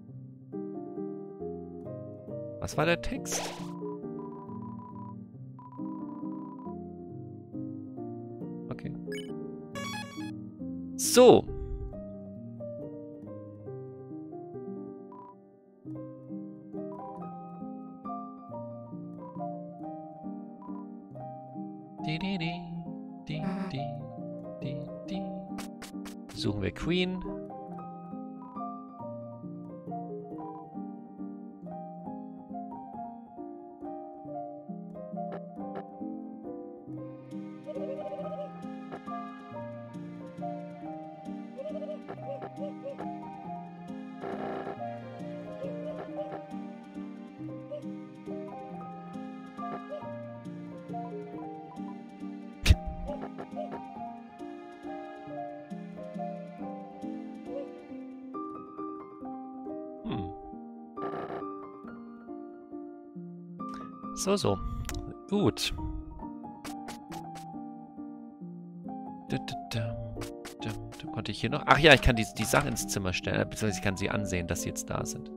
Was war der Text? Okay. So. Suchen wir Queen. So. Gut. Konnte ich hier noch... Ach ja, ich kann die Sachen ins Zimmer stellen. Beziehungsweise ich kann sie ansehen, dass sie jetzt da sind.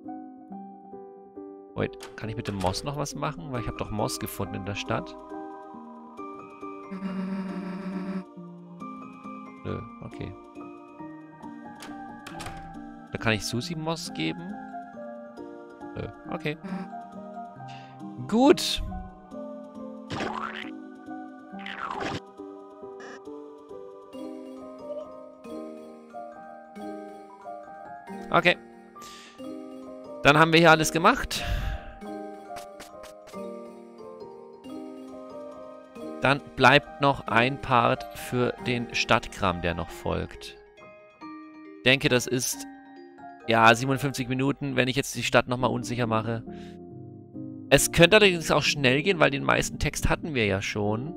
Wait, kann ich mit dem Moss noch was machen? Weil ich habe doch Moss gefunden in der Stadt. Nö, okay. Da kann ich Susi Moss geben. Nö, okay. Gut. Okay. Dann haben wir hier alles gemacht. Dann bleibt noch ein Part für den Stadtkram, der noch folgt. Ich denke, das ist... Ja, 57 Minuten, wenn ich jetzt die Stadt nochmal unsicher mache. Es könnte allerdings auch schnell gehen, weil den meisten Text hatten wir ja schon.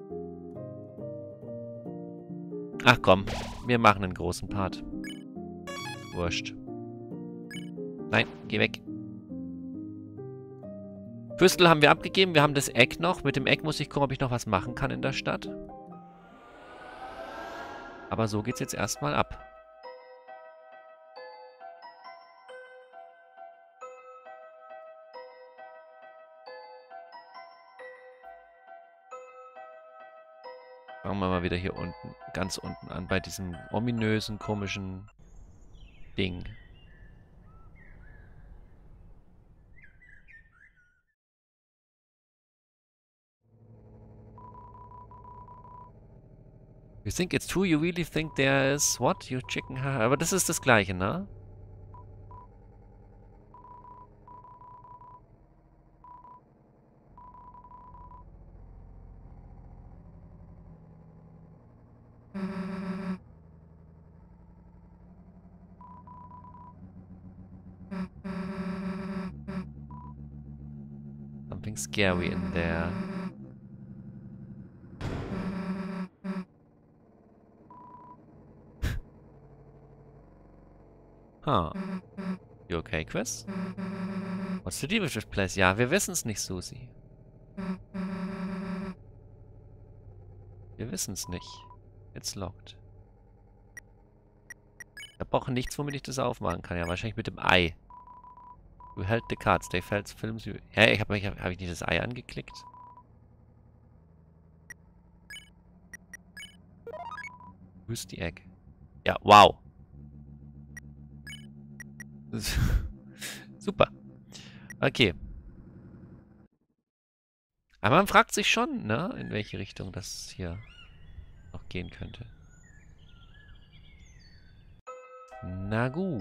Ach komm, wir machen einen großen Part. Wurscht. Nein, geh weg. Püstel haben wir abgegeben, wir haben das Eck noch. Mit dem Eck muss ich gucken, ob ich noch was machen kann in der Stadt. Aber so geht's jetzt erstmal ab. Fangen wir mal wieder hier unten, ganz unten an, bei diesem ominösen, komischen Ding. You think it's true? You really think there is what? You chicken? Aber das ist das Gleiche, ne? Something scary in there. Huh. You okay, Chris? What's the deal with this place? Ja, wir wissen es nicht, Susi. Wir wissen es nicht. It's locked. Ich habe auch nichts, womit ich das aufmachen kann. Ja, wahrscheinlich mit dem Ei. You held the cards. They felt films. Hä, hab ich nicht das Ei angeklickt? Use the egg. Ja, wow. Super. Okay. Aber man fragt sich schon, ne, in welche Richtung das hier noch gehen könnte. Na gut.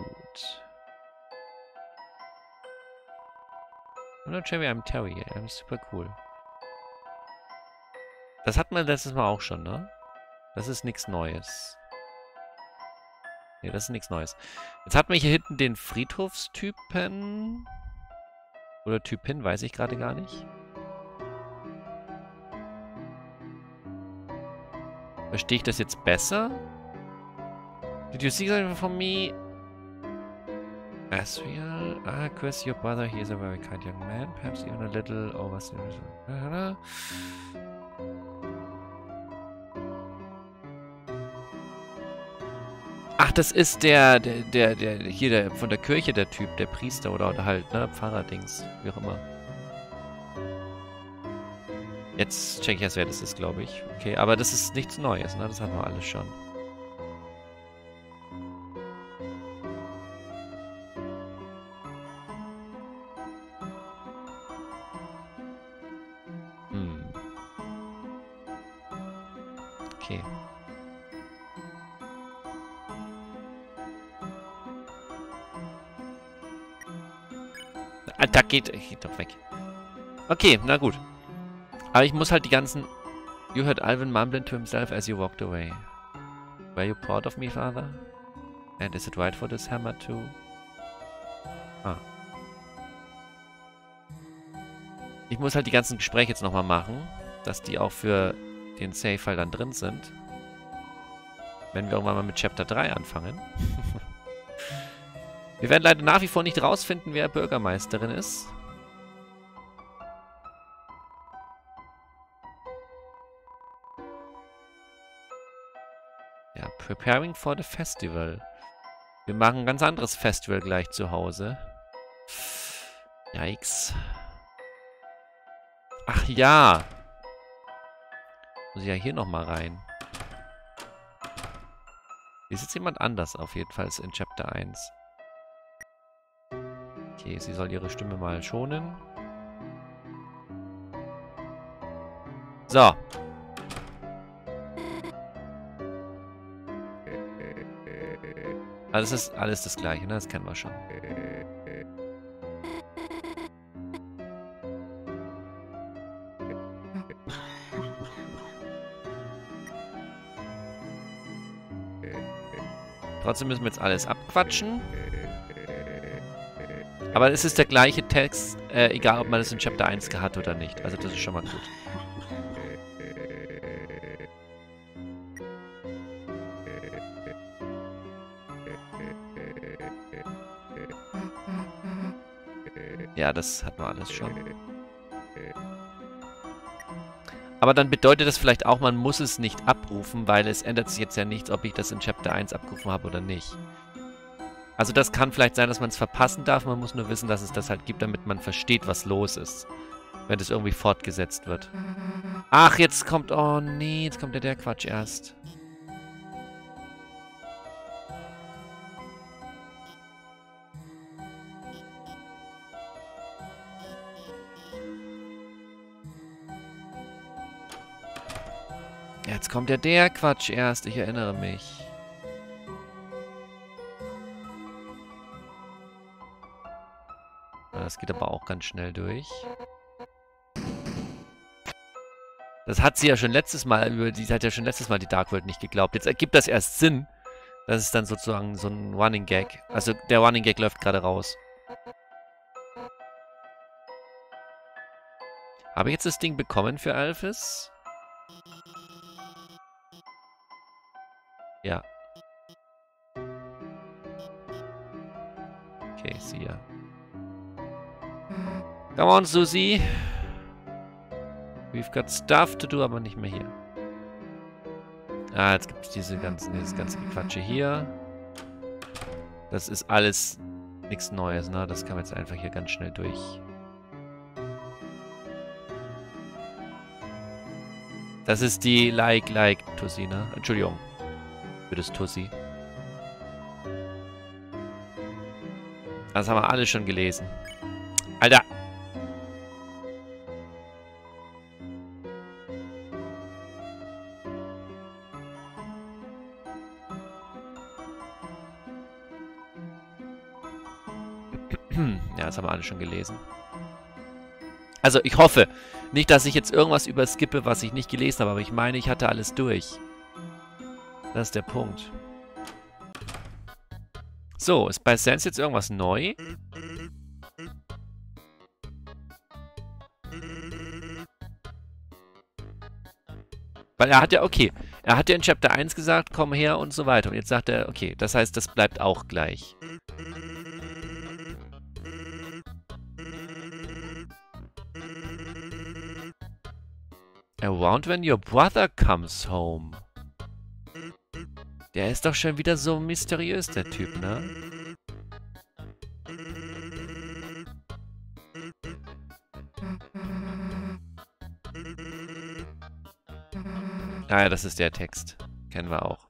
I'm not Cherry, I'm Terry. I'm super cool. Das hatten wir letztes Mal auch schon, ne? Das ist nichts Neues. Ne, das ist nichts Neues. Jetzt hatten wir hier hinten den Friedhofstypen. Oder Typin, weiß ich gerade gar nicht. Verstehe ich das jetzt besser? Did you see something from me? Asriel, Chris, your brother, he is a very kind young man, perhaps even a little overzealous. Ach, das ist der von der Kirche, der Typ, der Priester oder halt, ne, Pfarrer-Dings, wie auch immer. Jetzt check ich erst, wer das ist, glaube ich. Okay, aber das ist nichts Neues, ne, das hatten wir alles schon. Okay. Da geht doch weg. Okay, na gut. Aber ich muss halt die ganzen... You heard Alvin mumbling to himself as you walked away. Were you proud of me, father? And is it right for this hammer to... Ah. Ich muss halt die ganzen Gespräche jetzt nochmal machen, dass die auch für den Save-File dann drin sind. Wenn wir irgendwann mal mit Chapter 3 anfangen. Wir werden leider nach wie vor nicht rausfinden, wer Bürgermeisterin ist. Ja, preparing for the festival. Wir machen ein ganz anderes Festival gleich zu Hause. Yikes. Ach ja. Muss ich ja hier nochmal rein. Hier ist jetzt jemand anders auf jeden Fall in Chapter 1. Okay, sie soll ihre Stimme mal schonen. So. Also das ist alles das Gleiche, ne? Das kennen wir schon. Trotzdem müssen wir jetzt alles abquatschen. Aber es ist der gleiche Text, egal ob man das in Chapter 1 hat oder nicht. Also das ist schon mal gut. Ja, das hat man alles schon. Aber dann bedeutet das vielleicht auch, man muss es nicht abrufen, weil es ändert sich jetzt ja nichts, ob ich das in Chapter 1 abgerufen habe oder nicht. Also das kann vielleicht sein, dass man es verpassen darf, man muss nur wissen, dass es das halt gibt, damit man versteht, was los ist. Wenn das irgendwie fortgesetzt wird. Ach, jetzt kommt... Oh nee, jetzt kommt ja der Quatsch erst. Jetzt kommt ja der Quatsch erst, ich erinnere mich. Das geht aber auch ganz schnell durch. Das hat sie ja schon letztes Mal, sie hat ja schon letztes Mal die Dark World nicht geglaubt. Jetzt ergibt das erst Sinn. Das ist dann sozusagen so ein Running Gag. Also der Running Gag läuft gerade raus. Habe ich jetzt das Ding bekommen für Alphys? Ja. Okay, sie ja. Come on, Susie. We've got stuff to do, aber nicht mehr hier. Ah, jetzt gibt es dieses ganze Gequatsche hier. Das ist alles nichts Neues, ne? Das kann man jetzt einfach hier ganz schnell durch. Das ist die Like Tussi, ne? Entschuldigung. Für das Tussi. Das haben wir alle schon gelesen. Alter! Ja, das haben wir alle schon gelesen. Also, ich hoffe nicht, dass ich jetzt irgendwas überskippe, was ich nicht gelesen habe, aber ich meine, ich hatte alles durch. Das ist der Punkt. So, ist bei Sans jetzt irgendwas neu? Weil er hat ja, okay, er hat ja in Chapter 1 gesagt, komm her und so weiter. Und jetzt sagt er, okay, das heißt, das bleibt auch gleich. Around when your brother comes home. Der ist doch schon wieder so mysteriös, der Typ, ne? Ah ja, das ist der Text. Kennen wir auch.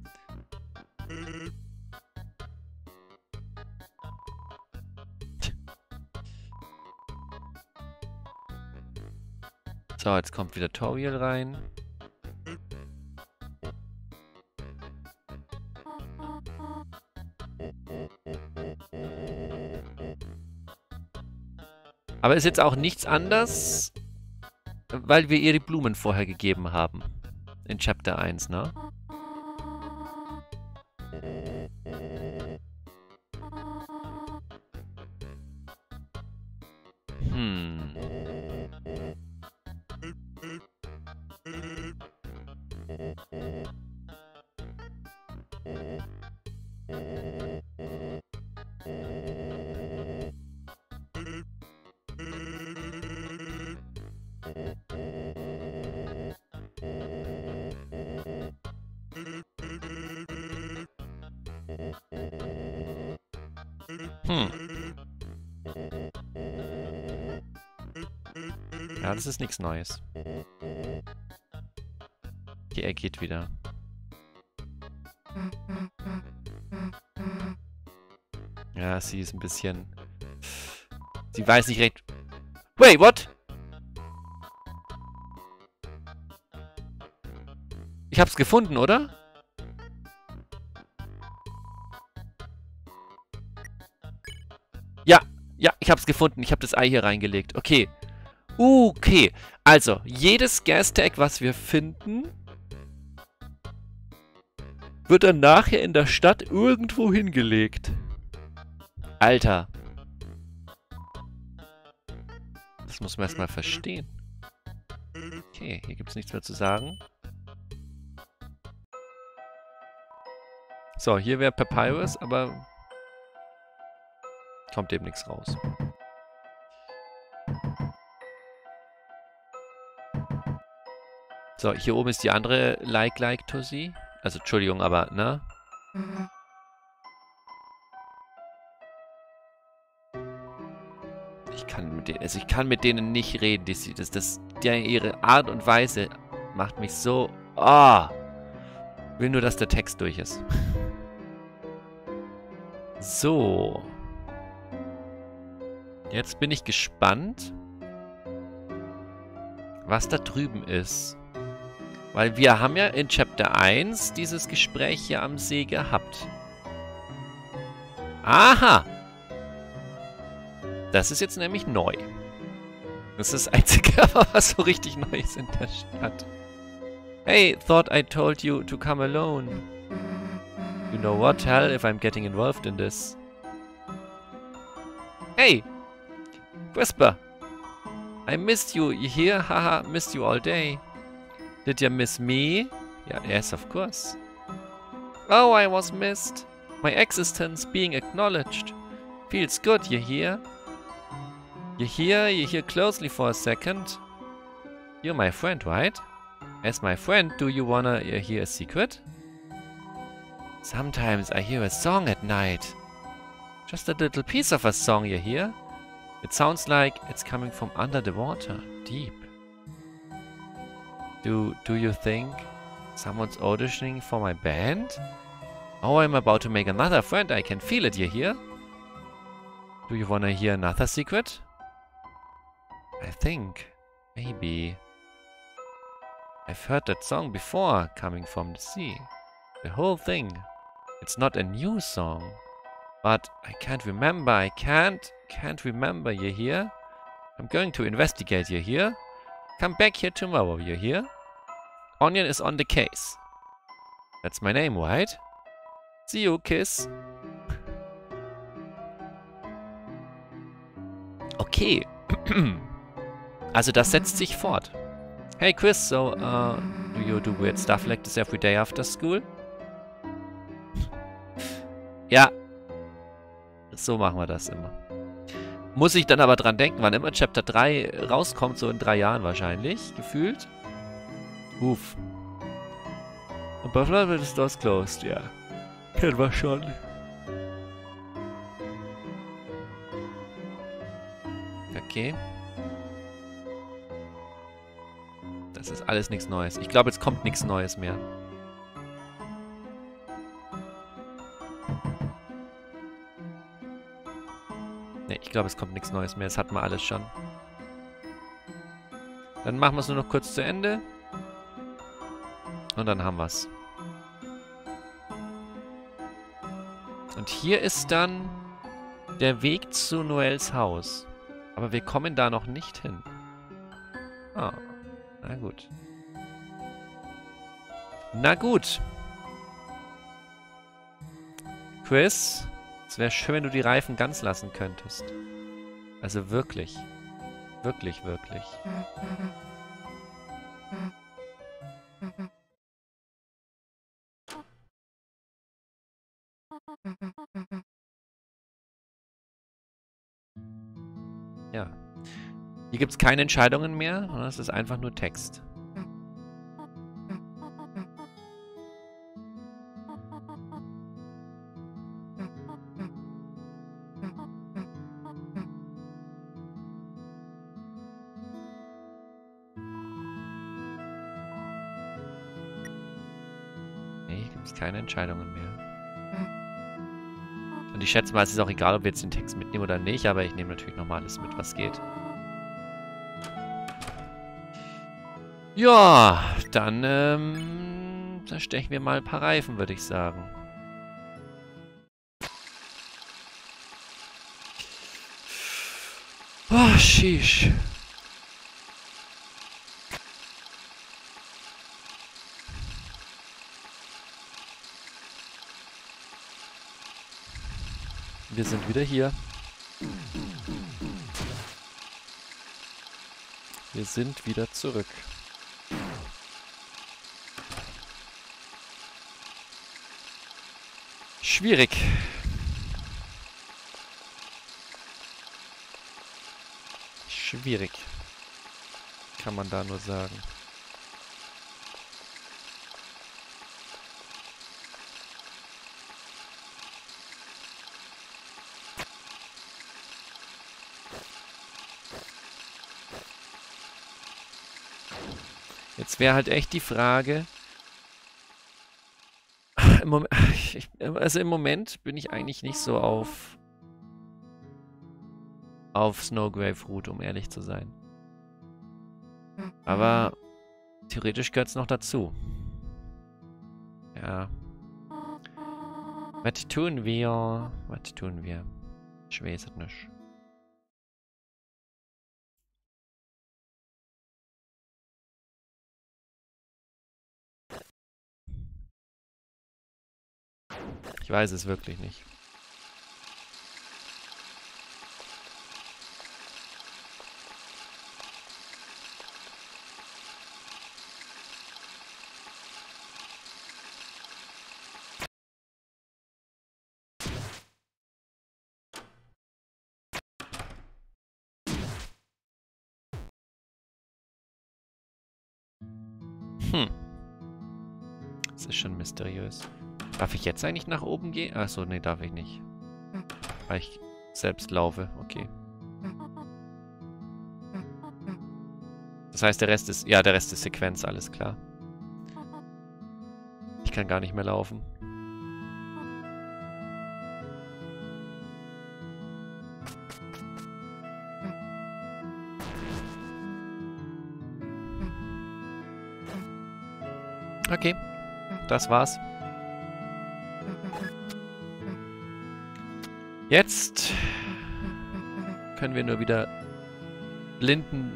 So, jetzt kommt wieder Toriel rein. Aber ist jetzt auch nichts anders, weil wir ihr die Blumen vorher gegeben haben. In Chapter 1, ne? Ja, das ist nichts Neues. Okay, er geht wieder. Ja, sie ist ein bisschen... Sie weiß nicht recht... Wait, what? Ich hab's gefunden, oder? Ja, ich hab's gefunden. Ich hab das Ei hier reingelegt. Okay. Okay. Also, jedes Gas-Tag, was wir finden, wird dann nachher in der Stadt irgendwo hingelegt. Alter. Das muss man erstmal verstehen. Okay, hier gibt's nichts mehr zu sagen. So, hier wäre Papyrus, aber kommt eben nichts raus. So, hier oben ist die andere Like-Tussi. Also, Entschuldigung, aber, ne? Ich kann mit denen nicht reden. Ihre Art und Weise macht mich so... Oh! Will nur, dass der Text durch ist. So. Jetzt bin ich gespannt, was da drüben ist. Weil wir haben ja in Chapter 1 dieses Gespräch hier am See gehabt. Aha! Das ist jetzt nämlich neu. Das ist das Einzige, was so richtig neu ist in der Stadt. Hey, thought I told you to come alone. You know what? Hell if I'm getting involved in this. Hey! Whisper! I missed you. You hear? Haha, missed you all day. Did you miss me? Yeah, yes, of course. Oh, I was missed. My existence being acknowledged. Feels good, you hear? You hear closely for a second. You're my friend, right? As my friend, do you wanna hear a secret? Sometimes I hear a song at night. Just a little piece of a song, you hear? It sounds like it's coming from under the water, deep. Do you think someone's auditioning for my band? Oh, I'm about to make another friend. I can feel it, you hear? Do you wanna hear another secret? I think. Maybe. I've heard that song before, coming from the sea. The whole thing. It's not a new song. But I can't remember. I can't remember, you hear? I'm going to investigate, you hear? Come back here tomorrow, you hear? Onion is on the case. That's my name, right? See you, kiss. Okay. Also das setzt sich fort. Hey Chris, so, do you do weird stuff like this every day after school? Ja. So machen wir das immer. Muss ich dann aber dran denken, wann immer Chapter 3 rauskommt, so in 3 Jahren wahrscheinlich, gefühlt. Uff. Aber vielleicht wird es das closed, ja. Kennen wir schon. Okay. Das ist alles nichts Neues. Ich glaube, jetzt kommt nichts Neues mehr. Ne, ich glaube, es kommt nichts Neues mehr. Das hatten wir alles schon. Dann machen wir es nur noch kurz zu Ende. Und dann haben wir es. Und hier ist dann der Weg zu Noels Haus. Aber wir kommen da noch nicht hin. Ah, na gut. Na gut. Chris, es wäre schön, wenn du die Reifen ganz lassen könntest. Also wirklich. Wirklich, wirklich. Ja. Hier gibt es keine Entscheidungen mehr, sondern es ist einfach nur Text. Nee, hier gibt es keine Entscheidungen mehr. Und ich schätze mal, es ist auch egal, ob wir jetzt den Text mitnehmen oder nicht, aber ich nehme natürlich nochmal alles mit, was geht. Ja, dann zerstechen wir mal ein paar Reifen, würde ich sagen. Oh, sheesh. Wir sind wieder hier. Wir sind wieder zurück. Schwierig. Schwierig. Kann man da nur sagen. Jetzt wäre halt echt die Frage. Also im Moment bin ich eigentlich nicht so auf Snowgrave Route, um ehrlich zu sein. Aber theoretisch gehört es noch dazu. Ja. Was tun wir? Was tun wir? Ich weiß es nicht. Ich weiß es wirklich nicht. Das ist schon mysteriös. Darf ich jetzt eigentlich nach oben gehen? Achso, nee, darf ich nicht. Weil ich selbst laufe. Okay. Das heißt, der Rest ist... Ja, der Rest ist Sequenz, alles klar. Ich kann gar nicht mehr laufen. Okay. Das war's. Jetzt können wir nur wieder blinden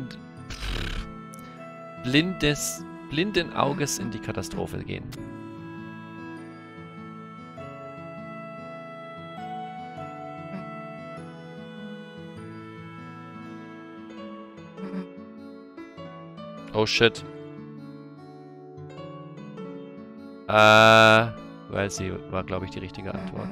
Auges in die Katastrophe gehen. Oh shit. Weil sie war, glaube ich, die richtige Antwort.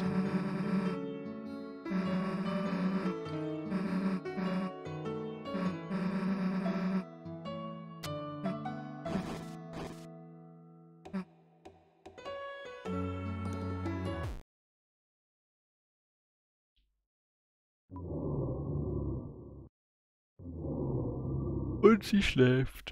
Und sie schläft.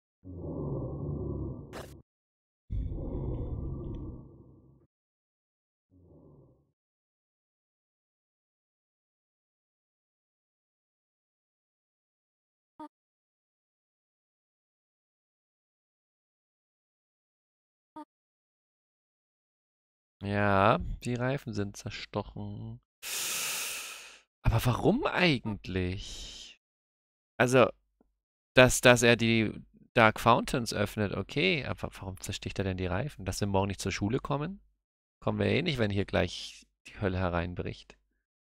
Ja, die Reifen sind zerstochen. Aber warum eigentlich? Also, dass er die Dark Fountains öffnet, okay. Aber warum zersticht er denn die Reifen? Dass wir morgen nicht zur Schule kommen? Kommen wir eh nicht, wenn hier gleich die Hölle hereinbricht.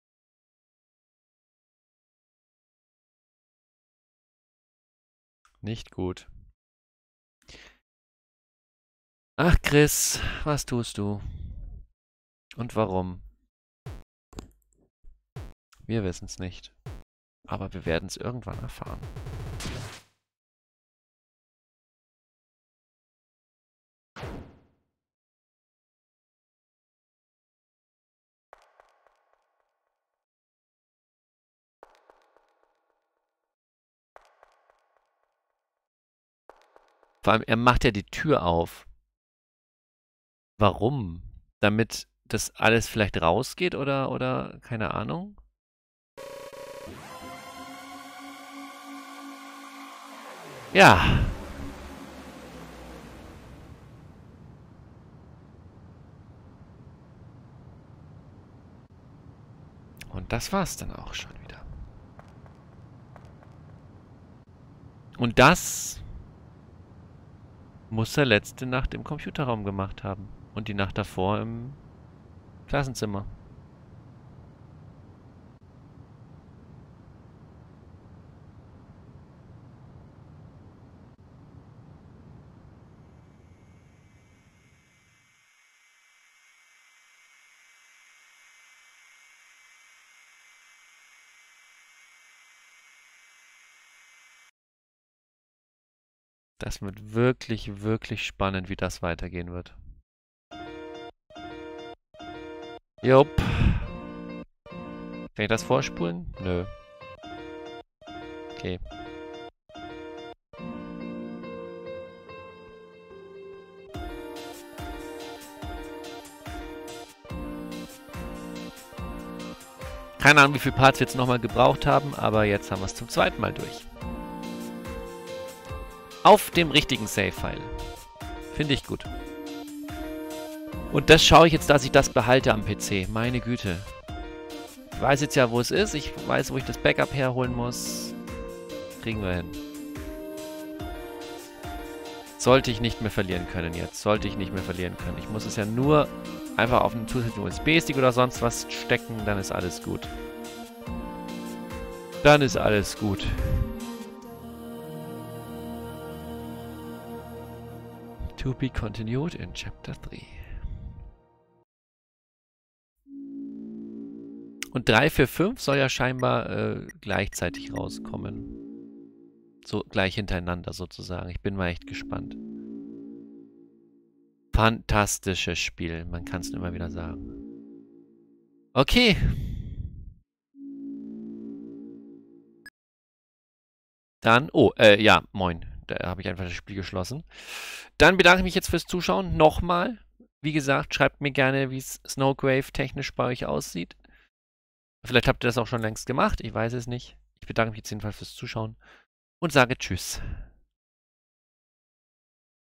Nicht gut. Ach, Chris, was tust du? Und warum? Wir wissen es nicht. Aber wir werden es irgendwann erfahren. Vor allem, er macht ja die Tür auf. Warum? Damit das alles vielleicht rausgeht oder keine Ahnung? Ja. Und das war's dann auch schon wieder. Und das muss er letzte Nacht im Computerraum gemacht haben. Und die Nacht davor im Klassenzimmer. Das wird wirklich, wirklich spannend, wie das weitergehen wird. Jupp. Kann ich das vorspulen? Nö. Okay. Keine Ahnung, wie viele Parts wir jetzt nochmal gebraucht haben, aber jetzt haben wir es zum zweiten Mal durch. Auf dem richtigen Save-File. Finde ich gut. Und das schaue ich jetzt, dass ich das behalte am PC. Meine Güte. Ich weiß jetzt ja, wo es ist. Ich weiß, wo ich das Backup herholen muss. Kriegen wir hin. Sollte ich nicht mehr verlieren können jetzt. Sollte ich nicht mehr verlieren können. Ich muss es ja nur einfach auf einen zusätzlichen USB-Stick oder sonst was stecken. Dann ist alles gut. Dann ist alles gut. To be continued in Chapter 3. Und 3, 4, 5 soll ja scheinbar gleichzeitig rauskommen. So gleich hintereinander sozusagen. Ich bin mal echt gespannt. Fantastisches Spiel. Man kann es immer wieder sagen. Okay. Dann, ja, moin. Da habe ich einfach das Spiel geschlossen. Dann bedanke ich mich jetzt fürs Zuschauen. Nochmal. Wie gesagt, schreibt mir gerne, wie es Snowgrave technisch bei euch aussieht. Vielleicht habt ihr das auch schon längst gemacht. Ich weiß es nicht. Ich bedanke mich jetzt jedenfalls fürs Zuschauen und sage Tschüss.